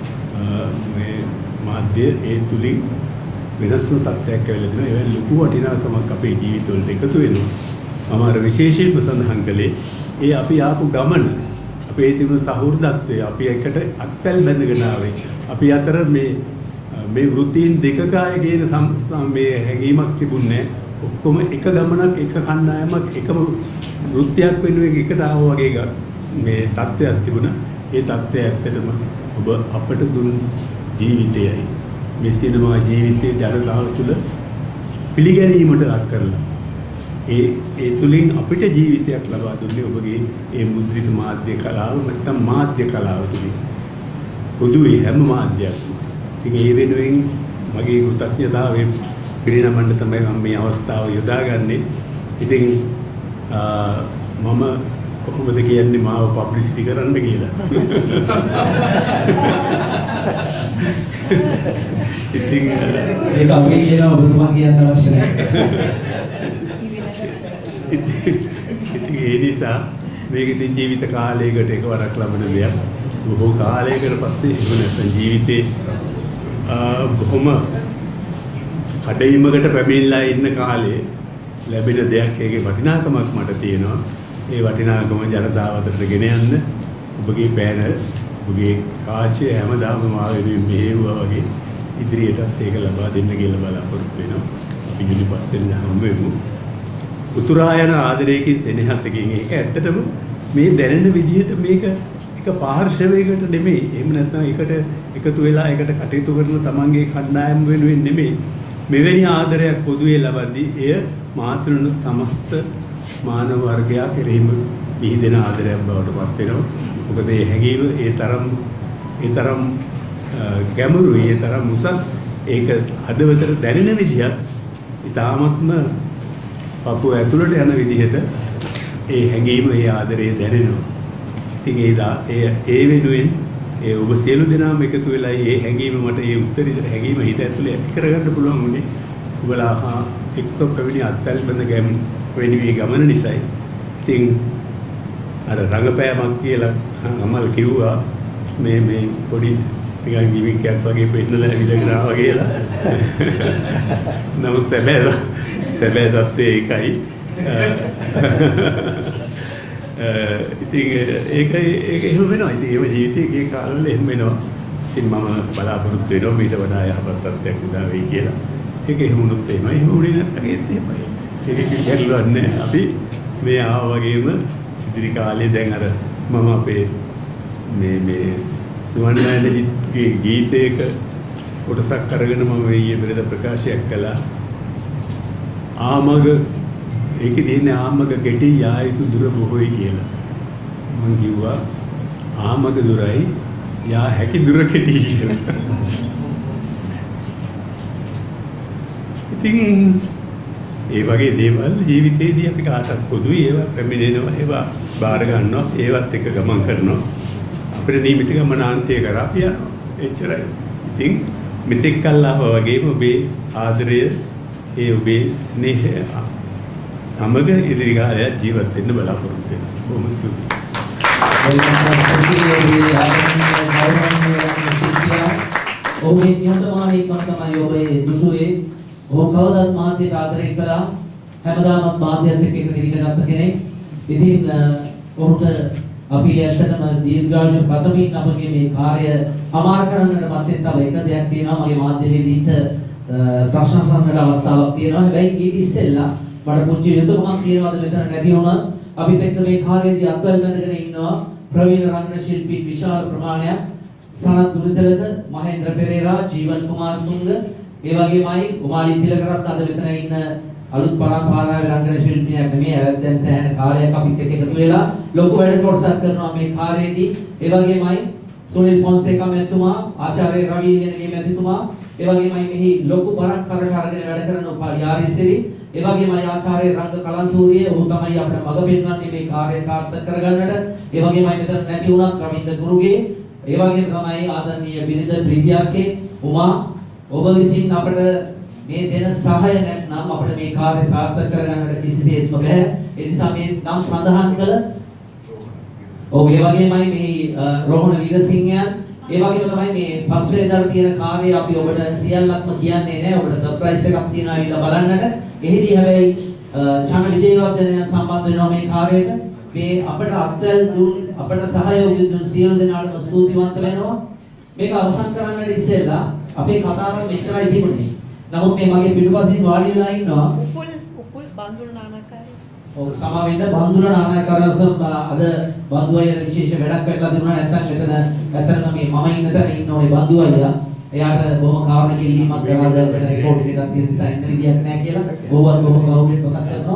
මේ මාධ්‍ය ඒ තුලින් වෙනස්ම තත්ත්වයක් ඇවිල්ලා තිනවා. ඒ වෙලාවේ ලොකු වටිනාකමක් අපේ ජීවිතවලට එකතු වෙනවා. මම අර විශේෂයෙන්ම සඳහන් කළේ ඒ අපි ආපු ගමන අපේ තිබුණු සහෘදත්වය අපි එකට අත්පැල් බැඳගෙන ආවේ. අපි අතර මේ මේ වෘත්තීන් දෙකක අය කියන මේ හැඟීමක් තිබුණේ ඔක්කොම එක ගමනක් එක කණ්ඩායමක් එකම වෘත්තියක් වෙනුවෙන් එකට ආවා වගේ මේ තත්ත්වයක් තිබුණා. ඒ තත්ත්වය ඇත්තටම ඔබ අපට දුන් ජීවිතයයි මේ සිනමා ජීවිතයේ ජනතාව තුළ පිළිගැනීමට ලක් කරලා ඒ ඒ තුලින් අපිට ජීවිතයක් ලබා දුන්නේ ඔබගේ ඒ මුද්‍රිත මාධ්‍ය කලාව නැත්නම් මාධ්‍ය කලාව තුලින්. පොදුවේ හැම මාධ්‍යයක්ම. ඉතින් ඒ වෙනුවෙන් මගේ කෘතඥතාවය පිරිනමන්න තමයි මම මේ අවස්ථාව යොදාගන්නේ. ඉතින් මම කොහොමද කියන්නේ මාව පබ්ලිසිටි කරන්න කියලා. ඉතින් ඒක අපි කියන ඔබතුමා කියන්න අවශ්‍ය නැහැ. ඉතින් ඒ නිසා මේක ඉතින් ජීවිත කාලයකට එකවරක් ලබන දෙයක්. බොහෝ කාලයකට පස්සේ එහෙම නැත්නම් ජීවිතේ බොහොම කඩයිමකට පැමිණලා ඉන්න කාලේ ලැබෙන දෙයක් ඒකේ වටිනාකමක් මට තියෙනවා. ඒ වටිනාකම ජනතාව අතරට ගෙන යන්න ඔබගේ බෑනර් ඔබගේ කාචය හැමදාම මා වෙනුවෙන් මෙහෙවුවා වගේ ඉදිරියටත් ඒක ලබා දෙන්න කියලා බලාපොරොත්තු වෙනවා. අපි ජුලි පස්සේ හමු වෙමු. උතුරා යන ආදරයකින් සෙනෙහසකින් ඒක ඇත්තටම මේ දැනෙන විදිහට මේක එක පාර්ශවයකට නෙමෙයි. එහෙම නැත්නම් එකට එකතු වෙලා එකට කටයුතු කරන තමන්ගේ කණ්ඩායම වෙනුවෙන් නෙමෙයි. මෙවැනි ආදරයක් පොදුවේ ලබද්දී එය මාතෘන සමස්ත මානව වර්ගයා කෙරෙහිම පිහිදෙන ආදරයක් බවට පත් වෙනවා. මොකද මේ හැඟීම ඒ තරම් ඒ තරම් ගැඹුරුයි, ඒ තරම් උසස්. ඒක හදවතට දැනෙන විදිහත් ඉතාමත්ම පපුව ඇතුළට යන විදිහට ඒ හැඟීම, ඒ ආදරය දැනෙනවා. ඉතින් ඒ ඒ වෙනුවෙන් ඒ ඔබ සියලු දෙනාම එකතු වෙලා ඒ හැඟීම මට ඒ උත්තරීතර හැඟීම හිත ඇතුලේ ඇති කරගන්න පුළුවන් උනේ ඔබලා එක්ක පැමිණි අත්පැල්බඳ ගැම් වෙනි මේ ගමන නිසායි. ඉතින් අර රංගපෑමක් කියලා අමල් කිව්වා මේ මේ පොඩි නිකන් ගිමික් එකක් වගේ පෙන්නලා ඇවිදගෙන ආවා කියලා. නමුත් සැබෑ සැබෑ තත්ත්වය ඒකයි. ඉතින් ඒක ඒක එහෙම වෙනවා. ඉතින් එහෙම ජීවිතයේ කාලවල එහෙම වෙනවා. ඉතින් මම බලාපොරොත්තු වෙනවා මීට වඩා යහපත් තත්ත්වයක් උදා වෙයි කියලා. ඒක එහෙම වුණොත් එහෙමයි. එහෙම වුණේ නැත්නම් ඒත් එහෙමයි. ඒක ගැටලුවක් නෑ. අපි මේ ආවා වගේම ඉදිරි කාලේ දැන් අර මම අපේ මේ මේ නුවන්වැලිගේ ගීතයක කොටසක් අරගෙන මම ඊයේ පෙරේද ප්‍රකාශයක් කළා. ආමග ඒකේ තියෙන ආමග කෙටි යා යුතු දුර බොහෝයි කියලා. මම කිව්වා ආමග දුරයි යා හැකි දුර කෙටි කියලා. ඉතින් ඒ වගේ දේවල් ජීවිතේදී අපි කාටත් පොදුයි. ඒවා පැමිණෙනවා, ඒවා බාර ගන්නවා, ඒවත් එක්ක ගමන් කරනවා. අපේ නියමිත ගමනාන්තය කරා අපි යනවා. එච්චරයි. ඉතින් මෙතෙක් කල් ආවා වගේම ඔබේ ආදරය, ඒ ඔබේ ස්නේහය සමග ඉදිරි කාලයක් ජීවත් වෙන්න බලාපොරොත්තු වෙනවා. බොහොම ස්තුතියි. ඔබේ නිහතමානීකම තමයි ඔබේ දුටුවේ. ඔබ කවදාත් මාධ්‍යට ආදරය කළා. හැමදාමත් මාධ්‍යත් එක්ක එකට ඉඳගත්ත කෙනෙක්. ඉතින් ඔහුට අපි ඇත්තටම දීර්ඝායුෂ පතමින් අපගේ මේ කාර්ය අමාර කරන්නට මැත්තේ තව එක දෙයක් තියෙනවා. මගේ මාධ්‍යවේදීන්ට ප්‍රශ්න අහන්නට අවස්ථාවක් තියෙනවා. හැබැයි ඊට ඉස්සෙල්ලා මට පුංචි යුතුයකමක් තියෙනවාද මෙතන නැති වුණා. අපිත් එක්ක මේ කාර්යයේදී අත්වැල් බැඳගෙන ඉන්නවා ප්‍රවීණ රංගන ශිල්පී විශාල ප්‍රමාණයක්. සනත් ගුණතිලක, මහේන්ද්‍ර පෙරේරා, ජීවන් කුමාරතුංග, ඒ වගේමයි උමාලි තිලකරත්න අද මෙතන ඉන්න අලුත් පරම්පරාවේ රංගන ශිල්පියෙක් නෙමෙයි. දැන් සෑහෙන කාලයක් අපිත් එක්ක එකතු වෙලා ලොකු වැඩ කොටසක් කරනවා මේ කාර්යයේදී. ඒ වගේමයි සුනිල් ෆොන්සේකා මැතිතුමා, ආචාර්ය රවි ලියනගේ මැතිතුමා, ඒ වගේමයි මෙහි ලොකු බරක් කරට අරගෙන වැඩ කරන උපාලි ආරිසිරි, ඒ වගේමයි ආචාර්ය රංග කලන්සූරිය, ඔහු තමයි අපිට මඟ පෙන්වන්නේ මේ කාර්යය සාර්ථක කරගන්නට. ඒ වගේමයි මෙතන නැති වුණත් රවින්ද ගුරුගේ, ඒ වගේම තමයි ආදරණීය බිරිඳ ප්‍රීතියාගේ, උමා, ඔබ විසින් අපිට මේ දෙන සහාය නැත්නම් අපිට මේ කාර්ය සාර්ථක කරගන්නට කිසිසේත්ම බෑ. ඒ නිසා මේ නම් සඳහන් කළ ඔව් ඒ වගේමයි මේ රෝහණ වීරසිංහයන්, ඒ වගේම තමයි මේ පස්වෙනිදාට තියෙන කාර්යය අපි ඔබට සියල්ලක්ම කියන්නේ නැහැ. ඔබට සර්ප්‍රයිස් එකක් තියෙනවා ඊළඟ බලන්නට. එහිදී හැබැයි චන විදේවර්ධනයන් සම්බන්ධ වෙනවා මේ කාර්යයට. මේ අපට අත්වැල් දුන් අපට සහයෝගය දුන් සියලු දෙනාටම ස්තුතිවන්ත වෙනවා. මේක අවසන් කරන්නට ඉස්සෙල්ලා අපේ කතාව මෙච්චරයි තිබුණේ. නමුත් මේ මගේ පිටුපසින් වාඩි වෙලා ඉන්නවා උකුල් උකුල් බඳුන නානකාරී. ඔව් සමාවෙන්න බඳුන නානකාරී අද බඳු අයර විශේෂ වැඩක් කරලා තිබුණා. නැත්නම් මෙතන ඇත්තටම මේ මම ඉන්න තැන ඉන්න ඕනේ බඳු අයියා. එයාට බොහොම කාරුණික ඉල්ලීමක් කරලාද වෙන රෙකෝඩින් එකක් තියෙන නිසා ඉන්න විදියක් නැහැ කියලා. බොහොම බොහොම ගෞරවයෙන් මතක් කරනවා.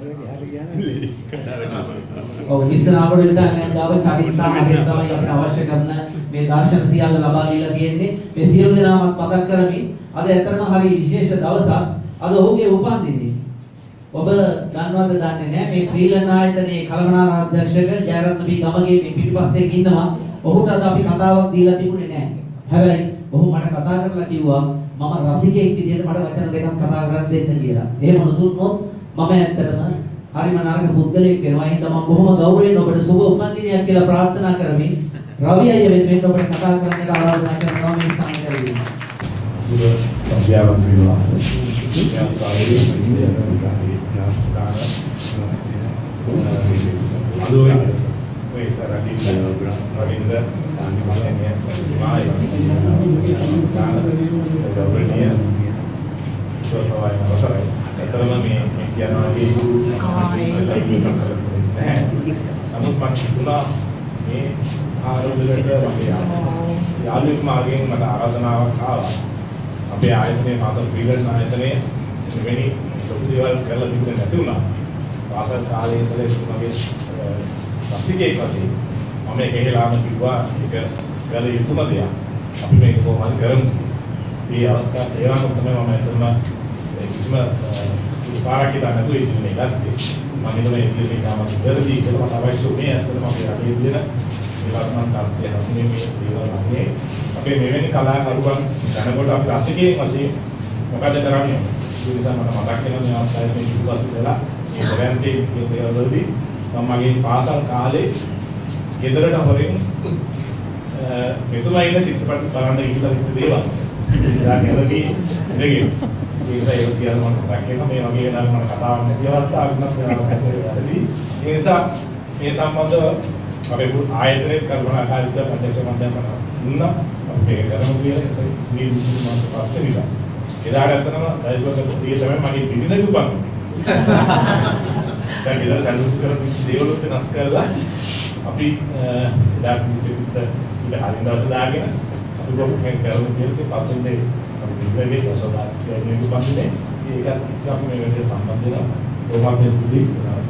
ඔව් ඉස්සරහට විතරක් ගාව චරිතාමගේ තමයි අපිට අවශ්‍ය කරන මේ දර්ශන සියල්ල ලබා දීලා තියෙන්නේ. මේ සියලු දෙනාමත් මතක් කරමින් අද ඇත්තටම හරි විශේෂ දවසක්. අද ඔහුගේ උපන්දිනේ. ඔබ දන්නවද දන්නේ නැහැ මේ ශ්‍රීලං ආයතනයේ කළමනාර අධ්‍යක්ෂක ජයරත්න බී ගමගේ මේ පිටුපස්සේ ඉන්නවා. ඔහුට අද අපි කතාවක් දීලා තිබුණේ නැහැ. හැබැයි ඔහු මට කතා කරලා කිව්වා මම රසිකයෙක් විදිහට මට වචන දෙකක් කතා කරන්න දෙන්න කියලා. එහෙම නොදුන්නොත් මම ඇත්තටම හරිම නරක පුද්ගලයෙක් වෙනවා. එහෙනම් මම බොහොම ගෞරවයෙන් ඔබට සුබ උපන්දිනයක් කියලා ප්‍රාර්ථනා කරමින් රවි අයියා වෙනුවෙන් ඔබට කතා කරන්න ආරාධනා කරනවා මේ සංගරේ. සුබ සන්ධ්‍යාවක් වේවා. යාස්කාරයේ සංගීතය යාස්කාර අදෝයි ඔය සරණි රවින්ද්‍ර සාන්තිමාලනේ මායි ගෞරවනීය සෝසවයි අවසරයි. අතරම මේ කියනවා ඒ නමුත් මම හිතුණා මේ ආරෝපණයට වගේ යාළුවෙක් මාගෙන් මට ආරාධනාවක් ආවා. අපේ ආයතනයේ මාත ක්‍රීඩන ආයතනයේ මෙවැනි ලොකු දේවල් කරලා තිබුණේ නැති වුණා. පාසල් කාලේ ඉඳලා මගේ රසිකයෙක් වශයෙන් මම එකහෙලාම කිව්වා ඒක කළ යුතුම දෙයක්. අපි මේක කොහොමද කරමු. මේ අවස්ථාව ඒ වගේම තමයි මම හිතනවා කිසිම පාරක් හිතා නැතුව ඉන්නේ ගත්තේ. මම හිතන්නේ ඉන්නේ කාමත් වැරදි කියලා මට අවශ්‍ය මේ අතන මම රටේ දින ඒවත් මම තාත්තේ හම්බුනේ මේ දේවල් නැහැ. අපේ මෙවැනි කලාකරුවන් දැනකොට අපි රසිකයෙක් වශයෙන් මොකද කරන්නේ? ඒ නිසා මට මතක් වෙනවා මේ අවස්ථාවේ මේ ඉස්පස් වෙලා ඒ බරන්ටේ මේ දේවල් වලදී මම මගේ පාසල් කාලේ ගෙදරට හොරෙන් මෙතුමා ඉන්න චිත්‍රපට බලන්න ගිහිල්ලා ඉච්ච දේවල්. ඉතින් ඒකදී ඉඳගෙන ඒක ඒක සියල්ල මම දැක්කේ මේ වගේ නේද මම කතාවක් නැති අවස්ථාවක් නම් වෙනවාදී. ඒ නිසා මේ සම්බන්ධව අපේ ආයතනයේ කල්පනාකාරීත්වය අධ්‍යක්ෂ මණ්ඩලය දුන්නා. අපි මේක කරමු කියලා මේ මාස පස්සේ ඉඳලා. එදාට අතනම දෛවක ප්‍රතිය තමයි මගේ විවිධ උපන්. දැන් ඉතින් සල්ලු කරන දේවලුත් වෙනස් කරලා අපි එදාට විවිධ හරින් දවස් දාගෙන අපි කොහොමද කරමු කියලා පස්සේ අපි විවිධ දවස්වල කියන්නේ උපන්නේ ඒකත් අපි මේ වෙලේ සම්බන්ධ වෙනවා. කොහොමද මේ ස්තුති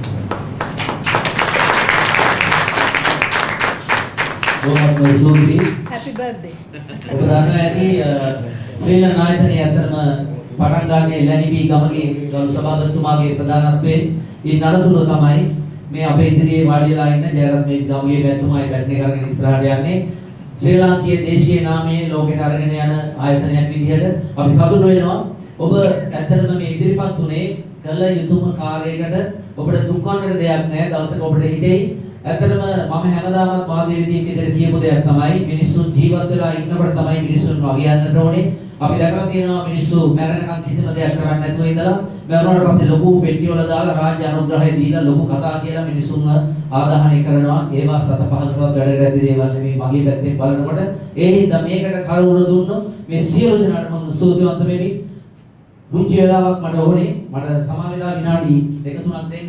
කොහොමද සූති Happy birthday. ඔබ දන්නවා ඇති ක්‍රීඩන ආයතනයේ අතරම පටන් ගන්න එළනිපි ගමගේ ගරු සභාපතිතුමාගේ ප්‍රධානත්වයෙන් ඊ නලතුර තමයි මේ අපේ ඉදිරියේ වාඩි වෙලා ඉන්න ජයරත්න මේ ගමගේ වැතුමායි බැට්නේ කරගෙන ඉස්සරහට යන්නේ ශ්‍රී ලාංකීය දේශීය නාමයේ ලෝකෙට අරගෙන යන ආයතනයක් විදිහට අපි සතුටු වෙනවා. ඔබ ඇත්තටම මේ ඉදිරිපත් උනේ කළ යුතුම කාර්යයකට ඔබට දුක් වන්නට දෙයක් නැහැ. දවසක ඔබට හිතෙයි ඇත්තටම මම හැමදාමත් වාදයේ විදිහට ඉදිරියට කියපු දෙයක් තමයි මිනිස්සු ජීවත් වෙලා ඉන්නකොට තමයි මිනිස්සුන් වගේ යන්නට ඕනේ. අපි දැකලා තියෙනවා මිනිස්සු මැරෙනකන් කිසිම දෙයක් කරන්නේ නැතුව ඉඳලා මැරුණාට පස්සේ ලොකු පෙට්ටිය වල දාලා රාජ්‍ය අනුග්‍රහය දීලා ලොකු කතා කියලා මිනිස්සුන්ව ආදාහනය කරනවා. ඒවා සත පහකටවත් වැඩ කරද්දී දේවල් නෙමෙයි මගේ පැත්තෙන් බලනකොට. ඒ හින්දා මේකට කරුණ දුන්නොත් මේ සියලු දෙනාට මම ස්තුතිවන්ත වෙමි. පුංචි වෙලාවක් මට ඕනේ. මට සමා වෙලා විනාඩි දෙක තුනක් දෙන්න.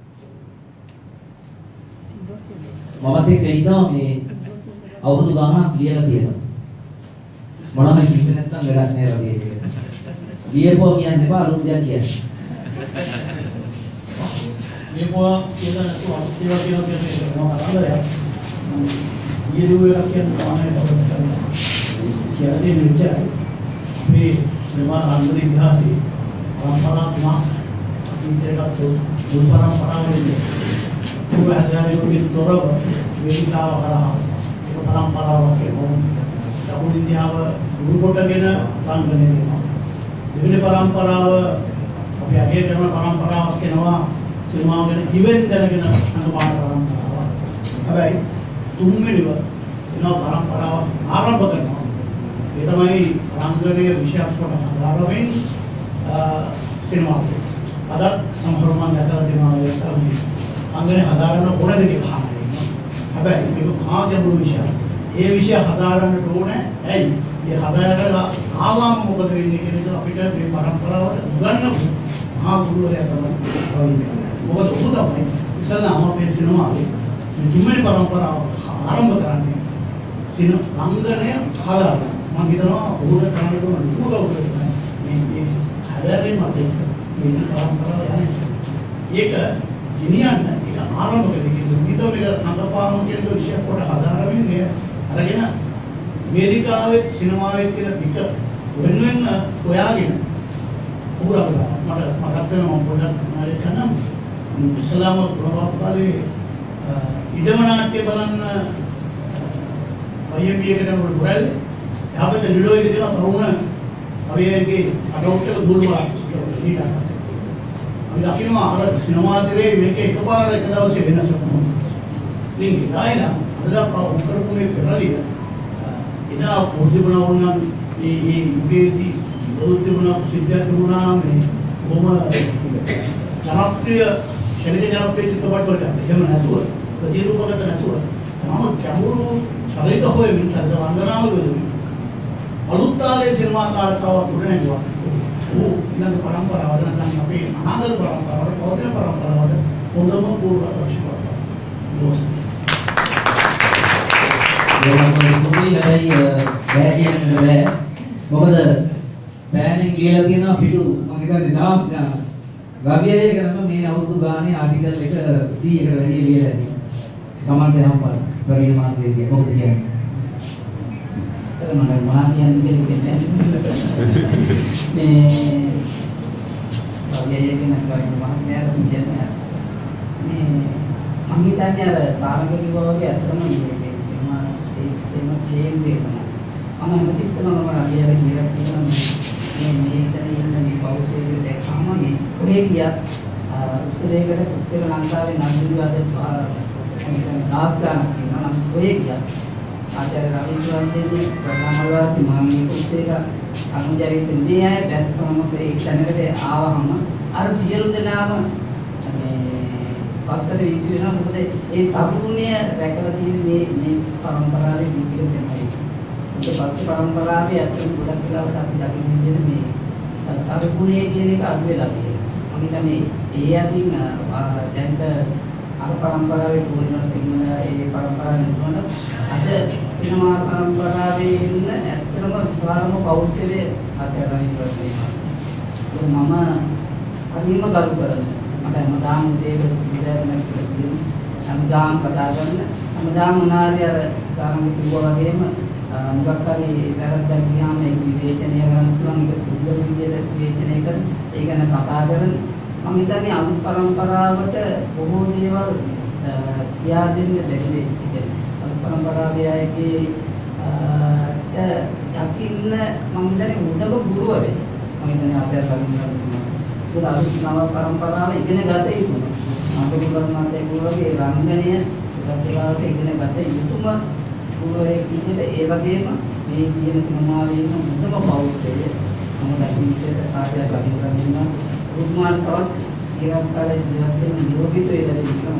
මමත් එක්ක ඉන්නවා මේ අවුරුදු ගානක් ලියලා තියෙනවා. මොනවද කිව්වේ නැත්තම් වැඩක් නෑ වගේ ඒක. ලියපුවා කියන්නේ එපා අලුත් දෙයක් කියන්නේ. ලියපුවා කියලා නැතුව අලුත් දේවල් කියලා කියන්නේ මොනවා කරන්නද? ඊයේ කියන්නේ තමයි කියන්නේ මෙච්චරයි. මේ ශ්‍රමා ආන්දර ඉතිහාසයේ පරම්පරාත්මක ඉතිරකට දුක් පරම්පරාවලින් පුරාදාරියෝගේ තොරව වේදිකාව කරා ඒක පරම්පරාවක් කියනවා. දකුණු ඉන්දියාව ගුරු කොටගෙන සංගණනය වෙනවා. දෙවෙනි පරම්පරාව අපි අගය කරන පරම්පරාවක් වෙනවා සිනමාව ගැන ඉවෙන්ට් කරගෙන අනුමාන පරම්පරාව. හැබැයි තුන්වෙනිව වෙනවා පරම්පරාව ආරම්භ කරනවා. ඒ තමයි රංගනීය විෂයක් කොට හදාරමින් සිනමාව. අද සමහරව මම දැකලා තියෙනවා ඒ තමයි රංගනය හදාරන ඕන දෙයක් අහනවා. හැබැයි මේක කාගේම විෂයක්. ඒ විෂය හදාරන්නට ඕනේ. ඇයි? මේ හදාරලා ආවම මොකද වෙන්නේ කියන එක අපිට මේ පරම්පරාවට උගන්වපු මහා ගුරුවරයා තමයි වගේ. මොකද ඔහු තමයි ඉස්සල්ලාම අපේ සිනමාවේ මේ තුන්වෙනි පරම්පරාව ආරම්භ කරන්නේ. සින රංගනය හදාරන. මම හිතනවා ඔහුට කරන්න ඕන දුරවකට මේ මේ හදාරන්නේ මත මේ පරම්පරාව යන්නේ. ඒක ගෙනියන්න ඒක ආරම්භ කරගෙන විතර මේක නඟපාන කියන විෂය කොට හදාරමින් මේ අරගෙන වේදිකාවේ සිනමාවේ කියලා පිට වෙන වෙන හොයාගෙන පුරාවලා මට මතක් වෙනවා පොඩක් මාරේ කනම් ඉස්ලාම ප්‍රවාහකාලේ ඉදම නාට්‍ය බලන්න වයිඑම්බී එකට යනකොට පුරාලේ යාපත ලිඩෝ එකේ තියෙන තරුණ අවියගේ අඩොක්ට දුර්වල ඊට අපි දකිනවා අර සිනමා දිරේ මේක එකපාර එක දවසේ වෙනසක් වුණා. ඉතින් ඊයිනා අද උත්තරපු මේ පෙරලිය එදා පොඩිබුණා වුණා මේ මේ යුගයේදී බෞද්ධුණා සිද්ධාර්ථ වුණා මේ බොහොම ජනප්‍රිය ශරීර ජනප්‍රිය චිත්‍රපට වලට එහෙම නැතුව ප්‍රතිරූපගත නැතුව තම කැමුරු ශරීර හොයමින් සද්ද වන්දනාව ගොදුමි අලුත් කාලේ සිනමා කාර්යතාව තුරේ නෙවුවා. ඕ ඊළඟ පරම්පරාව නැත්නම් අපේ කහඳුරු පරම්පරාවට පෞද්ගල පරම්පරාවට හොඳම පූර්වාදර්ශ කරනවා. නෝස්ති. හැබැයි බෑ කියන්න බෑ. මොකද බෑනෙන් ලියලා තියෙනවා පිටු මම හිතන්නේ දහස් ගණන්. රවියයේ කරන මේ අවුරුදු ගානේ ආටිකල් එක සීයකට වැඩි ලියලා තියෙනවා. සමන්ත හම්බල් රවිය මාධ්‍යයේ මොකද කියන්නේ? මම මහා කියන්නේ දෙන්නේ මේ රවියයේ කියන කවි මහත්මයාට කියන්නේ මේ මම හිතන්නේ අර සාලක කිව්වා වගේ අතරම මේ සිනමා ඒකම ප්ලේන් දෙක තමයි. මම හිතස්සම මම රවියලා කියලා තියෙනවා මේ මේ ඉතින් ඉන්න මේ පෞෂයේ දැක්කම මේ ඔය කියා උසරේකට උත්තර ලංකාවේ නන්දිනි අද දාස් ගානක් කියනවා නම් ඔය කියා ආචාර්ය රවීන්ද්‍රවන්දේ සර්ණමලවාදී මාගේ කුස්සේක අනුජරී සින්දී ආය බැස්කම ඒ තැනකට ආවහම අර සියලු දෙනාම මේ පස්සට වීසි වෙනවා මොකද ඒ තරුණය රැකලා තියෙන මේ මේ පරම්පරාවේ දීපික තමයි. ඒ පස්සේ පරම්පරාවේ අතුරු ගොඩක් වෙලාවට අපි දකින්න දෙන මේ තරුණය කියන එක අඩු වෙලා තියෙනවා. මම හිතන්නේ ඒ අදින් දැන්ට අර පරම්පරාවේ පූර්ණ සිංහල ඒ පරම්පරාව නෙවෙයි අද සිනමා පරම්පරාවේ ඉන්න ඇත්තම විශාලම පෞරුෂයේ අතරමයි කරන්නේ. මම අනිම කරු කරන්නේ. මට හැමදාම දේව සුදුදැන කියන හැමදාම කතා කරන හැමදාම උනාරිය අර සාරංග කිව්වා වගේම මුගක් හරි වැරද්දක් ගියාම ඒක විවේචනය කරන්න පුළුවන් ඒක සුද්ධ විදියට විවේචනය කරන ඒ ගැන කතා කරන මම හිතන්නේ අලුත් පරම්පරාවට බොහෝ දේවල් කියා දෙන්න බැරි වෙයි. අලුත් පරම්පරාවේ අයගේ දකින්න මම හිතන්නේ උදව ගුරුවරේ මම හිතන්නේ ආදර කරනවා. ඒක අලුත් නව පරම්පරාව ඉගෙන ගත යුතුයි. මාතෘකාවක් මාතේ ගුරුවරගේ රංගනය ඒකට ඉගෙන ගත යුතුම ගුරුවරයෙක් විදිහට ඒ වගේම මේ කියන සිනමාවේ ඉන්න උදව පෞෂය මම දැක්කේ විදිහට ආදර කරනවා. උතුමාන් තවත් ඒකත් කාලේ ජීවත් වෙන නිරෝගී සුවය ලැබෙන්න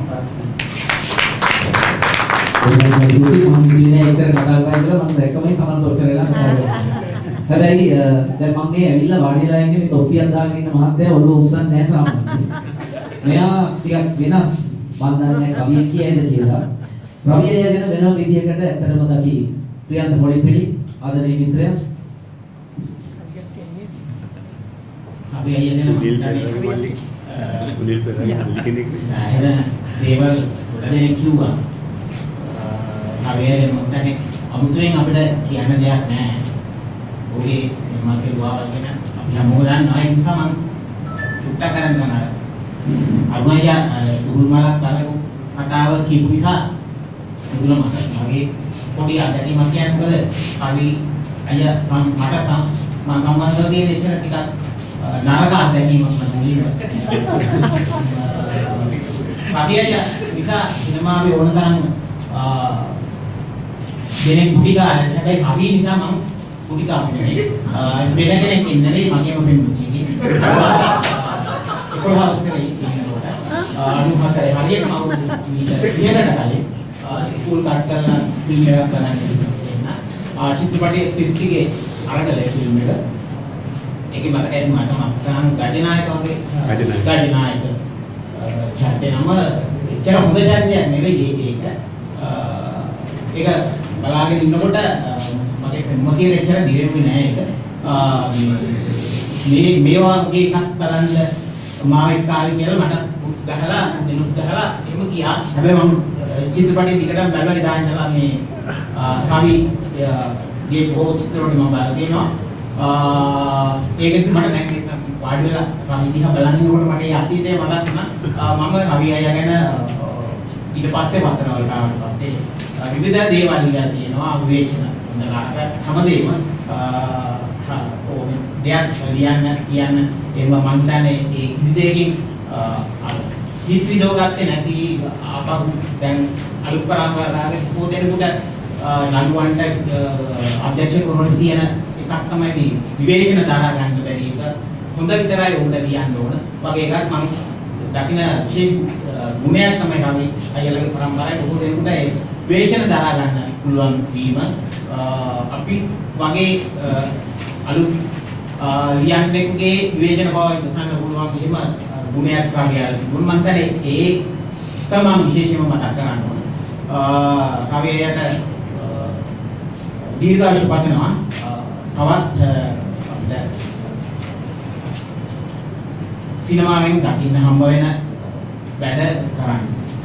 ප්‍රාර්ථනා මම කියන්නේ ඒතර කතා කරලා කියලා මම දැක්කමයි සමන්ත ඔච්චර වෙලා කතා කරා. හැබැයි දැන් මම මේ ඇවිල්ලා වාඩි වෙලා ඉන්නේ මේ තොප්පියක් දාගෙන ඉන්න මහත්තයා ඔළුව උස්සන්නේ නැහැ සාමාන්‍යයෙන්. මෙයා ටිකක් වෙනස් මම දන්නේ කවියෙක් කියයිද කියලා. රවිය ගැන වෙන විදියකට ඇත්තටම දකි ප්‍රියන්ත පොලිපිලි ආදරණීය මිත්‍රයා අපි අයියගෙන සුනිල් පෙරමල්ලි සුනිල් පෙරමල්ලි කෙනෙක් නේද දේවල් ගොඩ දෙනෙක් කිව්වා ආවේ මොකටනේ අමුතුවෙන් අපිට කියන්න දෙයක් නැහැ. ඔහුගේ සිනමා කෙරුවා වගේ නම් අපි හැමෝම දන්නවා ඒ නිසා මම චුට්ටක් කරන් යනවා. අරුණය දුරුමලක් බලපු කතාව කියපු නිසා ඒගොල්ලෝ මට මගේ පොඩි අත්දැකීමක් කියන්නේ මොකද අපි අයියා මට මම සම්බන්ධව තියෙන එච්චර ටිකක් නරක අත්දැකීමක් මම මුලින්ම අපි අයියා නිසා සිනමාවේ ඕන තරම් දෙනෙක් පුටිකාරය හැබැයි අපි නිසා මම පුටිකාරය නෙමෙයි වෙන කෙනෙක් ඉන්නේ මගේම පෙන්නුනේ ඒකවල ඉස්සරේ ඉන්නකොට අනුහතරේ හරියට මම විදියට කලින් ස්කූල් කට් කරලා ෆිල්ම් එකක් කරන්න ආ චිත්‍රපටයේ ක්‍රිස්ටිගේ අරගලේ ෆිල්ම් එක ඒකේ මතකයි මට මම ගජනායක වගේ ගජනායක චරිතේ නම එච්චර හොඳ චරිතයක් නෙවෙයි ඒක ඒක බලාගෙන ඉන්නකොට මගේ මගේ එච්චර දිවෙන්නේ නැහැ ඒක මේ මේ වගේ එකක් බලන්න මාව එක්ක ආවේ කියලා මට ගහලා දිනුත් ගහලා එහෙම කියා හැබැයි මම චිත්‍රපටයේ දිගටම බලලා ඉඳලා මේ කවි ගේ බොහෝ චිත්‍රපට මම බලලා තියෙනවා ඒකෙත් මට දැන් වාඩි වෙලා රවි දිහා බලන ඉන්නකොට මට ඒ අතීතය මතක් වුණා මම රවි අයියා ගැන ඊට පස්සේ පතන වලට ආවට පස්සේ විවිධ දේවල් ලියලා තියෙනවා විවේචන හොඳ නරක හැමදේම ඕනේ දෙයක් ලියන්න කියන්න එහෙම මම හිතන්නේ ඒ කිසි දෙයකින් හිත්විදෝ ගත්තේ නැති ආපහු දැන් අලුත් පරම්පරාවේ පොතේකට නළුවන්ට අධ්‍යක්ෂකවරුන් තියෙන එකක් තමයි මේ විවේචන දාලා ගන්න බැරි එක හොඳ විතරයි උන්ට ලියන්න ඕන වගේ එකක් මම දකින විශේෂ ගුණයක් තමයි රවි අයියලගේ පරම්පරාවේ බොහෝ දෙනෙකුට ඒ විවේචන දාලා ගන්න පුළුවන් වීම අපි වගේ අලුත් ලියන්නෙක්ගේ විවේචන බව ඉස්සන්න පුළුවන් එහෙම ගුණයක් රවියා ගුණ මම හිතන්නේ ඒක මම විශේෂයෙන්ම මතක් කරන්න ඕනේ. රවි අයියට දීර්ඝායුෂ පතනවා. තවත් අපිට සිනමාවෙන් දකින්න හම්බ වෙන වැඩ කරන්න.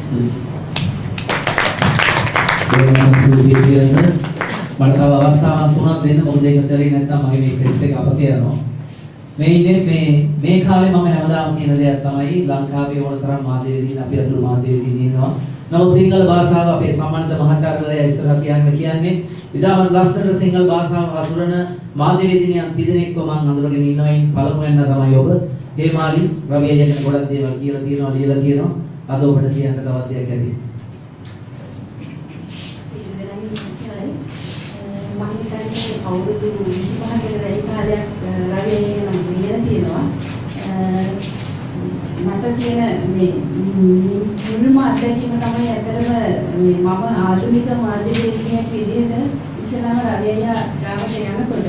මට තව අවස්ථාවක් තුනක් දෙන්න මොකද ඒක කරේ නැත්නම් මගේ මේ ප්‍රෙස් එක අපතේ යනවා. මේ ඉන්නේ මේ මේ කාලේ මම හැමදාම කියන දෙයක් තමයි ලංකාවේ ඕන තරම් මාධ්‍යවේදීන් අපි අතුළු මාධ්‍යවේදීන් ඉන්නවා. නමුත් සිංහල භාෂාව අපේ සම්මානිත මහාචාර්යවරයා ඉස්සරහ කියන්නේ කියන්නේ ඉතාමත් ලස්සනට සිංහල භාෂාව අසුරන මාධ්‍යවේදීන් තිදෙනෙක්ව මම අඳුරගෙන ඉන්නවා. ඉන් පළමුවෙන්ද තමයි ඔබ හේමාලි රවි අයියා ගැන ගොඩක් දේවල් කියලා තියෙනවා ලියලා තියෙනවා. අද ඔබට කියන්න තවත් දෙයක් ඇති. අවුරුදු විසිපහකට වැඩි කාලයක් රවි අයියා නම් ලියලා තියෙනවා. මට කියන මේ මුල්ම අත්දැකීම තමයි ඇත්තටම මේ මම ආධුනික මාධ්‍යවේදියෙක් විදිහට ඉස්සෙල්ලාම රවි අයියා ගාවට යනකොට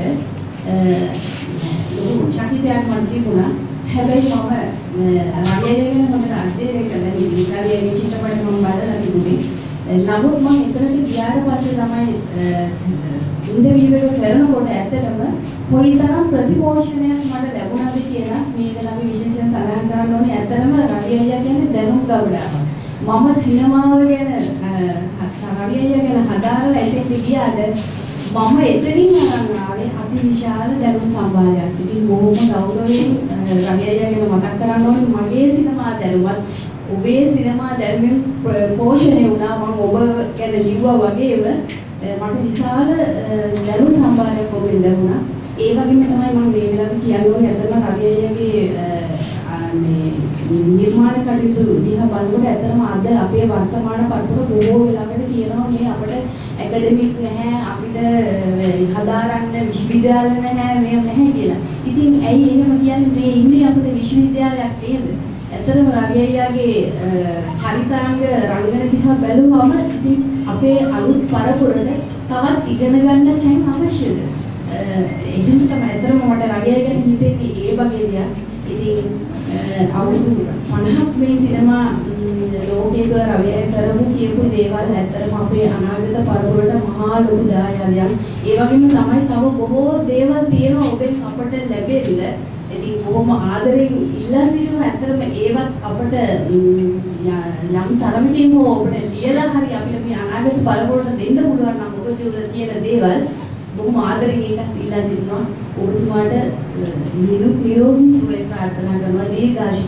ලොකු ශක්තියක් මට තිබුණා. හැබැයි මම රවි අයියා ගැන මම අධ්‍යයනය කළා. මේ රවි අයියාගේ චිත්‍රපට මම බලලා තිබුණේ. නමුත් මම එතනට ගියාට පස්සේ තමයි ඉන්ටර්විව් එක කරනකොට ඇත්තටම කොයිතරම් ප්‍රතිපෝෂණයක් මට ලැබුණාද කියලා මේක අපි විශේෂයෙන් සඳහන් කරන්න ඕනේ. ඇත්තටම රවි අයියා කියන්නේ දැනුම් ගවඩාවක්. මම සිනමාව ගැන රවි අයියා ගැන හදාරලා එතෙක් ගියාට මම එතනින් අරන් ආවේ අතිවිශාල දැනුම් සම්භාරයක්. ඉතින් බොහොම ගෞරවයෙන් රවි අයියා ගැන මතක් කරන්න ඕනේ. මගේ සිනමා දැනුමත් ඔබේ සිනමා දැනුමින් පෝෂණය වුණා. මම ඔබ ගැන ලිව්වා වගේම මට විශාල දැනුම් සම්භාරයක් ඔබෙන් ලැබුණා. ඒ වගේම තමයි මම මේ වෙලාවේ කියන්න ඕනේ අතන රවි අයියාගේ මේ නිර්මාණ කටයුතු දිහා බලනකොට ඇත්තටම අද අපේ වර්තමාන පරපුර බොහෝ වෙලාවට කියනවා මේ අපිට ඇකඩමික් නැහැ, අපිට හදාරන්න විශ්වවිද්‍යාල නැහැ, මේ නැහැ කියලා. ඉතින් ඇයි එහෙම කියන්නේ? මේ ඉන්නේ අපිට විශ්වවිද්‍යාලයක් නේද? ඇත්තටම රවි අයියාගේ චරිතාංග රංගන දිහා බැලුවම ඉතින් අපේ අලුත් පරපුරට තවත් ඉගෙන ගන්න තැන් අවශ්‍යද? එහෙනම් තමයි ඇත්තටම මට රවි අයියා ගැන හිතෙන්නේ ඒ වගේ දෙයක්. ඉතින් අවුරුදු පනහක් මේ සිනමා ලෝකයේ තුල රවි අයියා කරමු කියපු දේවල් ඇත්තටම අපේ අනාගත පරපුරට මහා ලොකු දායාදයක්. ඒ වගේම තමයි තව බොහෝ දේවල් තියෙනවා ඔබෙන් අපට ලැබෙන්න. ඉතින් බොහොම ආදරෙන් ඉල්ලා සිටිනවා. ඇත්තටම ඒවත් අපට යම් තරමකින් හෝ ඔබට ලියලා හරි අපිට මේ අනාගත පරපුරට දෙන්න පුළුවන් නම් ඔබ කියන දේවල් බොහොම ආදරෙන් ඒකත් ඉල්ලා සිටිනවා. ඔබතුමාට නිදුක් නිරෝගී සුවය ප්‍රාර්ථනා කරනවා. දීර්ඝායුෂ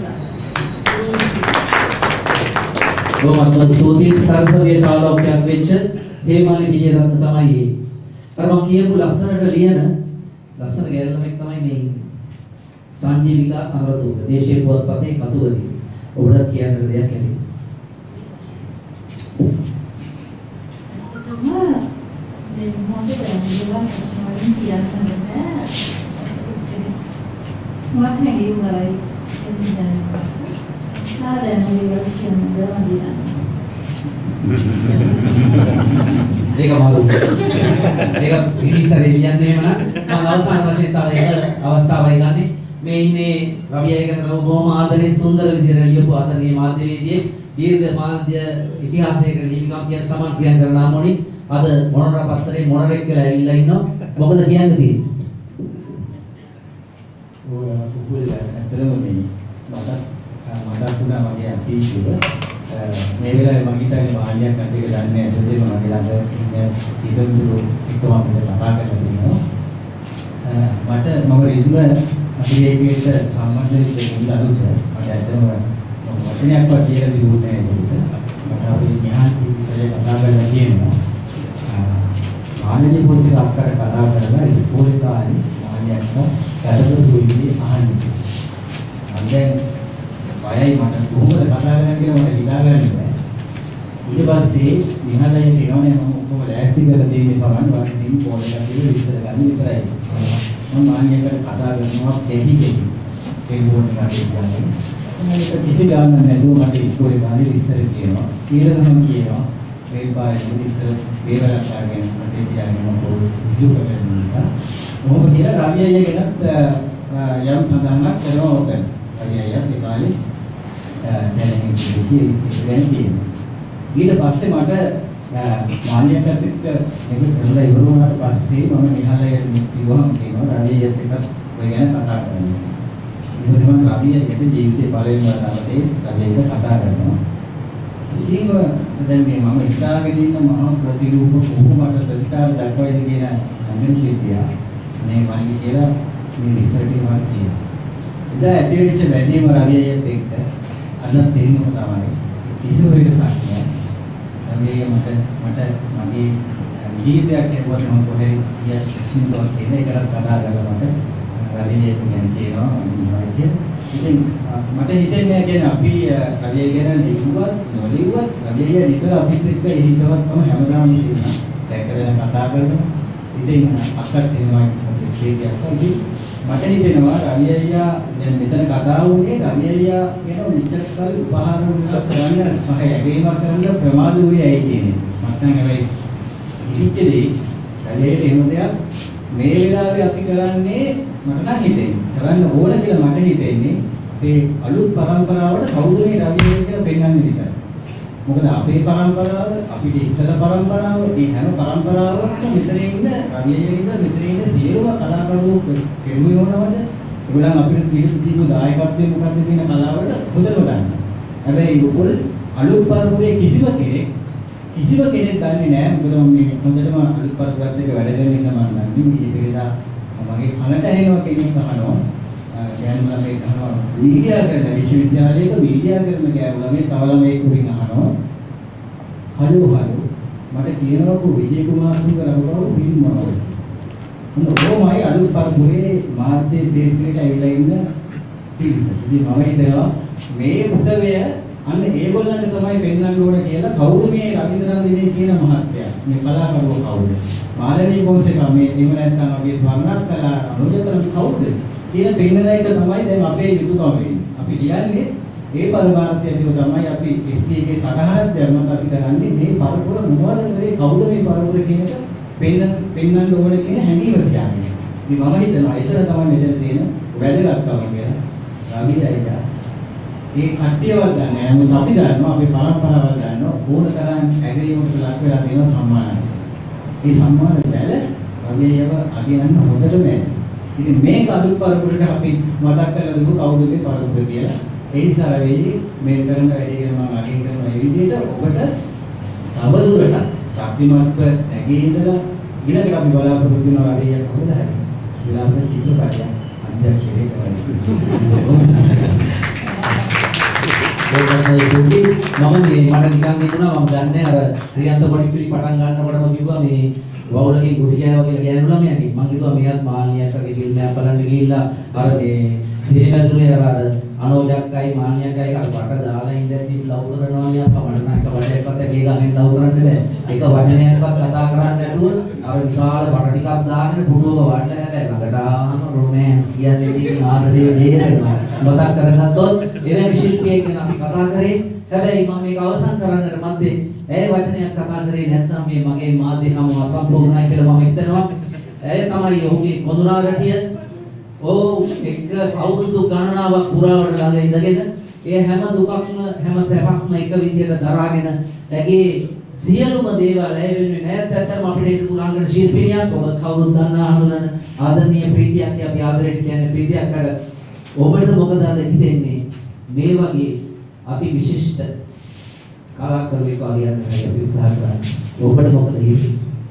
බොහොමත් ස්තුතියි. සරසවිය කාලෝකයක් වෙච්ච හේමාලි විජේරත්න තමයි. අර මම කියපු ලස්සනට ලියන ලස්සන ගැල්ලමක් තමයි මේ සංජීවිකා සමරතුංග දේශීය පුවත්පතේ කතුවරි. ඔබට කියන්න දෙයක් ඇති. මොකක් හැංගී වරයි එන්නේ සාදන විදිහට කියන්නේ වන්දිනා ඒක මාළු ඒක ඉනිසරේ කියන්නේ එහෙම නම් මම අවසාන වශයෙන් තව එක අවස්ථාවයි ගන්නේ. මේ ඉන්නේ රවි අයියා ගැන බොහොම ආදරෙන් සුන්දර විදිහට ලියපු ආදරණීය මාධ්‍යවේදියෙක් දීර්ඝ මාධ්‍ය ඉතිහාසයක ලිපිකම් කියන සමන් ප්‍රියංකර නාමෝනි අද මොනරා පත්තරේ මොනරෙක් කියලා ඇවිල්ලා ඉන්නවා. මොකද කියන්න තියෙන්නේ? ඔය කුකුල් ඇත්තටම මේ මට මට පුණා වගේ අපීචුව මේ වෙලාවේ මම හිතන්නේ මාළියක් අද එක දන්නේ ඇත්තටම මගේ ළඟ ඉන්න ඉදමුරු එකම අපිට කතා කරලා තියෙනවා. මට මම ඉල්ල අධිවේගයට සම්බන්ධ වෙන්න අලුත් මට ඇත්තටම වචනයක්වත් කියලා දිනුනේ නැහැ ඒක. මට අපි ඥාන පිළිවෙලේ කතා කරලා තියෙනවා. මාළිනී පොතේ අක්කර කතා කරලා ඉස්කෝලේ කාලේ මාළියක්ව කරදර දුන්නේ අහන්නේ. මම දැන් වයයි මට කොහොමද කතා කරන්නේ කියලා මට හිතා ගන්න බෑ. ඊට පස්සේ විහාරයෙන් එනෝනේ මම ඔක්කොම ලෑස්ති කරලා දෙන්නේ සමන් වාටින් පොලේ කියලා විස්තර ගන්න විතරයි. මම මාළියකට කතා කරනවා දෙහි දෙහි. ඒ වුණා කියන්නේ. මම කිසි ගානක් නැතුව මට ඉස්කෝලේ කාලේ විස්තර කියනවා. කියලා නම් කියනවා. ඒ පාරේ විස්තර වේවරක් ගන්න මට කියන්නේ මම පොඩි විදිහට කරනවා. මොකද කියලා රවි අයියා ගැනත් යම් සඳහනක් කරනවා ඔතන. රවි අයියා ඒ කාලේ දැනෙන්නේ ඉතින් ඊට පස්සේ මට මාන්‍යකත් එක්ක මේක කරලා ඉවර වුණාට පස්සේ මම නිහාලයේ කිව්වම කියනවා රවියත් එක්ක ඔය ගැන කතා කරනවා. ඊට මම රවියගේ ජීවිතේ පළවෙනි වතාවට රවියත් කතා කරනවා. ඉතින් දැන් මේ මම ඉස්සරහගෙන ඉන්න මහා ප්‍රතිරූප කොහොමද ප්‍රතිකාර දක්වයිද කියන අංගන ශිල්පියා මේ වගේ කියලා මේ ඉස්සරට මම කියනවා. එදා ඇති වෙච්ච වැඩිම රවියත් එක්ක අද තේරුම තමයි කිසිම වෙනසක් නැහැ. රවිය මට මට මගේ ජීවිතයක් කියනකොට මම කොහේ ගියා කියන එකකට කතා කරලා මට රවිය ගැන කියනවා මම ඉතින් මට හිතෙන්නේ කියන්නේ අපි රවිය ගැන ලියුවත් නොලියුවත් රවිය නිතර අපිත් එක්ක හිතවත් තමයි හැමදාම කියනවා. දැක්කදම කතා කරනවා. ඉතින් අක්කට එනවා කියන්නේ මට හිතෙනවා රවි අයියා දැන් මෙතන කතා වුණේ රවි අයියා කියන මෙච්චර කල් උපහාර වුණා කරන්න මම ඇගේමක් කරන්න ප්‍රමාද වුණේ ඇයි කියන්නේ මට නම් හැබැයි ඉහිච්චදී රවියට එහෙම දෙයක් මේ වෙලාවේ අපි කරන්නේ මට නම් හිතෙන්නේ කරන්න ඕන කියලා මට හිතෙන්නේ අපේ අලුත් පරම්පරාවට කවුද මේ රවි කියලා පෙන්වන්න විතරයි. මොකද අපේ පරම්පරාව අපිට ඉස්සර පරම්පරාව මේ හැම පරම්පරාවකම මෙතන ඉන්න රවියේද මෙතන ඉන්න සියලුම කලාකරුවෝ කෙරුවේ මොනවද? ඒගොල්ලන් අපිට දීපු දායකත්වයේ මොකක්ද කියන කලාවට හොඳට ගන්න. හැබැයි ඒගොල්ල අලුත් පරපුරේ කිසිම කෙනෙක් කිසිම කෙනෙක් දන්නේ නැහැ. මොකද මම මේ හොඳටම අලුත් පරපුරත් එක්ක වැඩ කරගෙන ඉන්න මම දන්නේ. මේක නිසා මගේ කනට ඇහෙනවා කෙනෙක් අහනවා. ගෑනු ළමයි අහනවා මීඩියා කරන විශ්වවිද්‍යාලයක මීඩියා කරන ගෑනු ළමයි තව ළමයි කුමින් අහනවා. හලෝ හලෝ මට කියනවාකෝ විජේ කුමාර තුංගරවෝ ෆිල්ම් මොනවද? මොන කොහොමයි අලුත් පරපුරේ මාධ්‍ය ශේෂ්ත්‍රයට ඇවිල්ලා ඉන්න පිළිස. ඉතින් මම හිතනවා මේ උත්සවය අන්න ඒගොල්ලන්ට තමයි පෙන්වන්න ඕන කියලා කවුද මේ රවීන්ද්‍රනාථ දිනේ කියන මහත්තයා? මේ කලාකරුවෝ කවුද? මාළනී පොන්සේකා මේ එහෙම නැත්නම් අපේ ස්වර්ණත් කලා අනුජතරම් කවුද? කියන පෙන්වන එක තමයි දැන් අපේ යුතුයකම වෙන්නේ. අපි කියන්නේ ඒ පරමාර්ථයදී තමයි අපි එස් ටී එකේ සටහනක් දැම්මත් අපි කරන්නේ මේ පරපුර මොනවද කරේ කවුද මේ පරපුර කියන එක පෙන්වන්න පෙන්වන්න ඕනේ කියන හැඟීම කියන්නේ. මේ මම හිතනවා ඒතර තමයි මෙතන තියෙන වැදගත්කම කියලා. රවි අයියා ඒ කට්ටියවත් දන්නේ නැහැ. නමුත් අපි දන්නවා අපේ පරම්පරාව දන්නවා ඕන තරම් ඇගීමකට ලක් වෙලා තියෙන සම්මානයි. ඒ සම්මාන බැල රවි අයියව අගයන්න හොඳටම නැහැ. ඉතින් මේක අලුත් පරපුරට අපි මතක් කරලා දුන්නු කවුද මේ පරපුර කියලා. ඒ නිසා රවි මේ කරන වැඩේ ගැන මම අගය කරනවා. ඒ විදිහට ඔබට තවදුරටත් ශක්තිමත්ව නැගී ඉඳලා ඊළඟට අපි බලාපොරොත්තු වෙනවා රවි කොහොමද හරි. ඊළඟ චිත්‍රපටය අධ්‍යක්ෂණය කරනවා. මම මේ මට නිකන් හිතුණා මම දන්නේ අර රියන්ත පොඩිපිලි පටන් ගන්නකොටම කිව්වා මේ වවුලගේ ගුඩිකෑව කියලා ගෑනු ළමයාගේ මම හිතුවා මෙයාත් මාන්නියක්ගේ ෆිල්ම් එකක් බලන්න ගිහිල්ලා අර මේ සිරිමැදුරේ අර අනෝජක්කයි මාන්නියක්කයි අර වට දාලා ඉඳද්දි ලව් කරනවා මියා පමණ නැක වටේකට ගේ ගහගෙන ලව් කරන්න බෑ එක වචනයක්වත් කතා කරන්නේ නැතුව අර විශාල වට ටිකක් දාගෙන පුඩුවක වඩලා හැබැයි ළඟට ආවම රොමෑන්ස් කියන්නේ ඉතින් ආදරේ නේරෙනවා මතක් කරගත්තොත් එවැනි ශිල්පියෙක් ගැන අපි කතා කරේ හැබැයි මම මේක අවසන් කරන්නට මැද්දේ ඒ වචනයක් කතා කරේ නැත්නම් මේ මගේ මාධ්‍ය හමුව අසම්පූර්ණයි කියලා මම හිතනවා. ඒ තමයි ඔහුගේ කොඳුනාරටිය. ඔව් එක අවුරුදු ගණනාවක් පුරාවට ළඟ ඉඳගෙන ඒ හැම දුකක්ම හැම සැපක්ම එක විදියට දරාගෙන ඇගේ සියලුම දේවල් ඇය වෙනුවෙන් නැත් ඇත්තම අපිට ඒක පුරාංගන ශිල්පිනියක් ඔබ කවුරුත් දන්නා හඳුනන ආදරණීය ප්‍රීතියක් අපි ආදරයට කියන්නේ ප්‍රීතියක් අර ඔබට මොකද අද හිතෙන්නේ මේ වගේ අති විශිෂ්ට කලාකරුවෙක් වගේ යන්න අපි උත්සාහ කරන්නේ. ඔබට මොකද හිතෙන්නේ?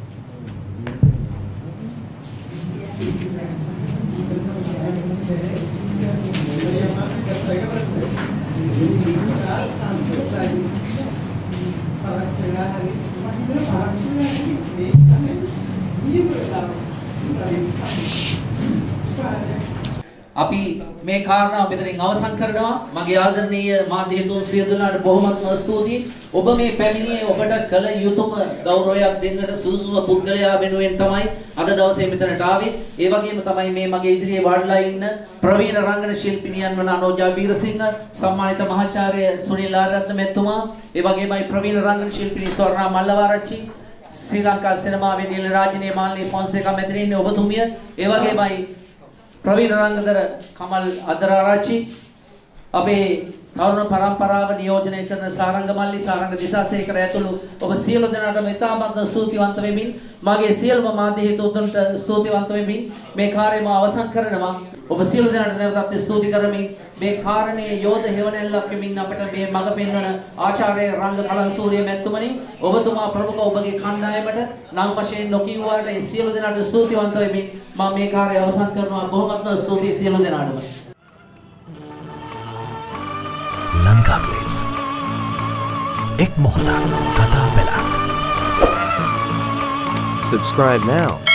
අපි මේ කාරණාව මෙතනින් අවසන් කරනවා. මගේ ආදරණීය මාධ්‍ය හේතුන් සියලු දෙනාට බොහොමත්ම ස්තුතියි. ඔබ මේ පැමිණියේ ඔබට කළ යුතුම ගෞරවයක් දෙන්නට සුදුසුම පුද්ගලයා වෙනුවෙන් තමයි අද දවසේ මෙතනට ආවේ. ඒ වගේම තමයි මේ මගේ ඉදිරියේ වාඩිලා ඉන්න ප්‍රවීණ රංගන ශිල්පිනියන් වන අනෝජා බීරසිංහ, සම්මානිත මහාචාර්ය සුනිල් ආරත්න මෙතුමා, ඒ වගේමයි ප්‍රවීණ රංගන ශිල්පිනී ස්වර්ණා මල්ලවාරච්චි, ශ්‍රී ලංකා සිනමාවේ නිල රාජිනේ මාල්නී ෆොන්සේකා මැදිරියේ ඉන්නේ ඔබතුමිය, ඒ වගේමයි ප්‍රවීණ රංගදර කමල් අදරාරච්චි, අපේ තරුණ පරම්පරාව නියෝජනය කරන සාරංග මල්ලි සාරංග දිසාසේකර ඇතුළු ඔබ සියලු දෙනාටම ඉතාමත් ස්තුතිවන්ත වෙමින් මගේ සියලුම මාධ්‍ය හේතුතුන්ට ස්තුතිවන්ත වෙමින් මේ කාර්යම අවසන් කරනවා. ඔබ සියලු දෙනාට නැවතත් ස්තුති කරමින් මේ කාරණයේ යෝධ හේවණල්ලක් වෙමින් අපට මේ මඟ පෙන්වන ආචාර්ය රංග කලන්සූරිය මැතිතුමනි ඔබතුමා ප්‍රමුඛ ඔබගේ කණ්ඩායමට නම් වශයෙන් නොකියුවාට ඒ සියලු දෙනාට ස්තුතිවන්ත වෙමින් මම මේ කාර්යය අවසන් කරනවා. බොහොමත්ම ස්තුතියි සියලු දෙනාටම. Lanka Glades. Ek mohtak kata belak. Subscribe now.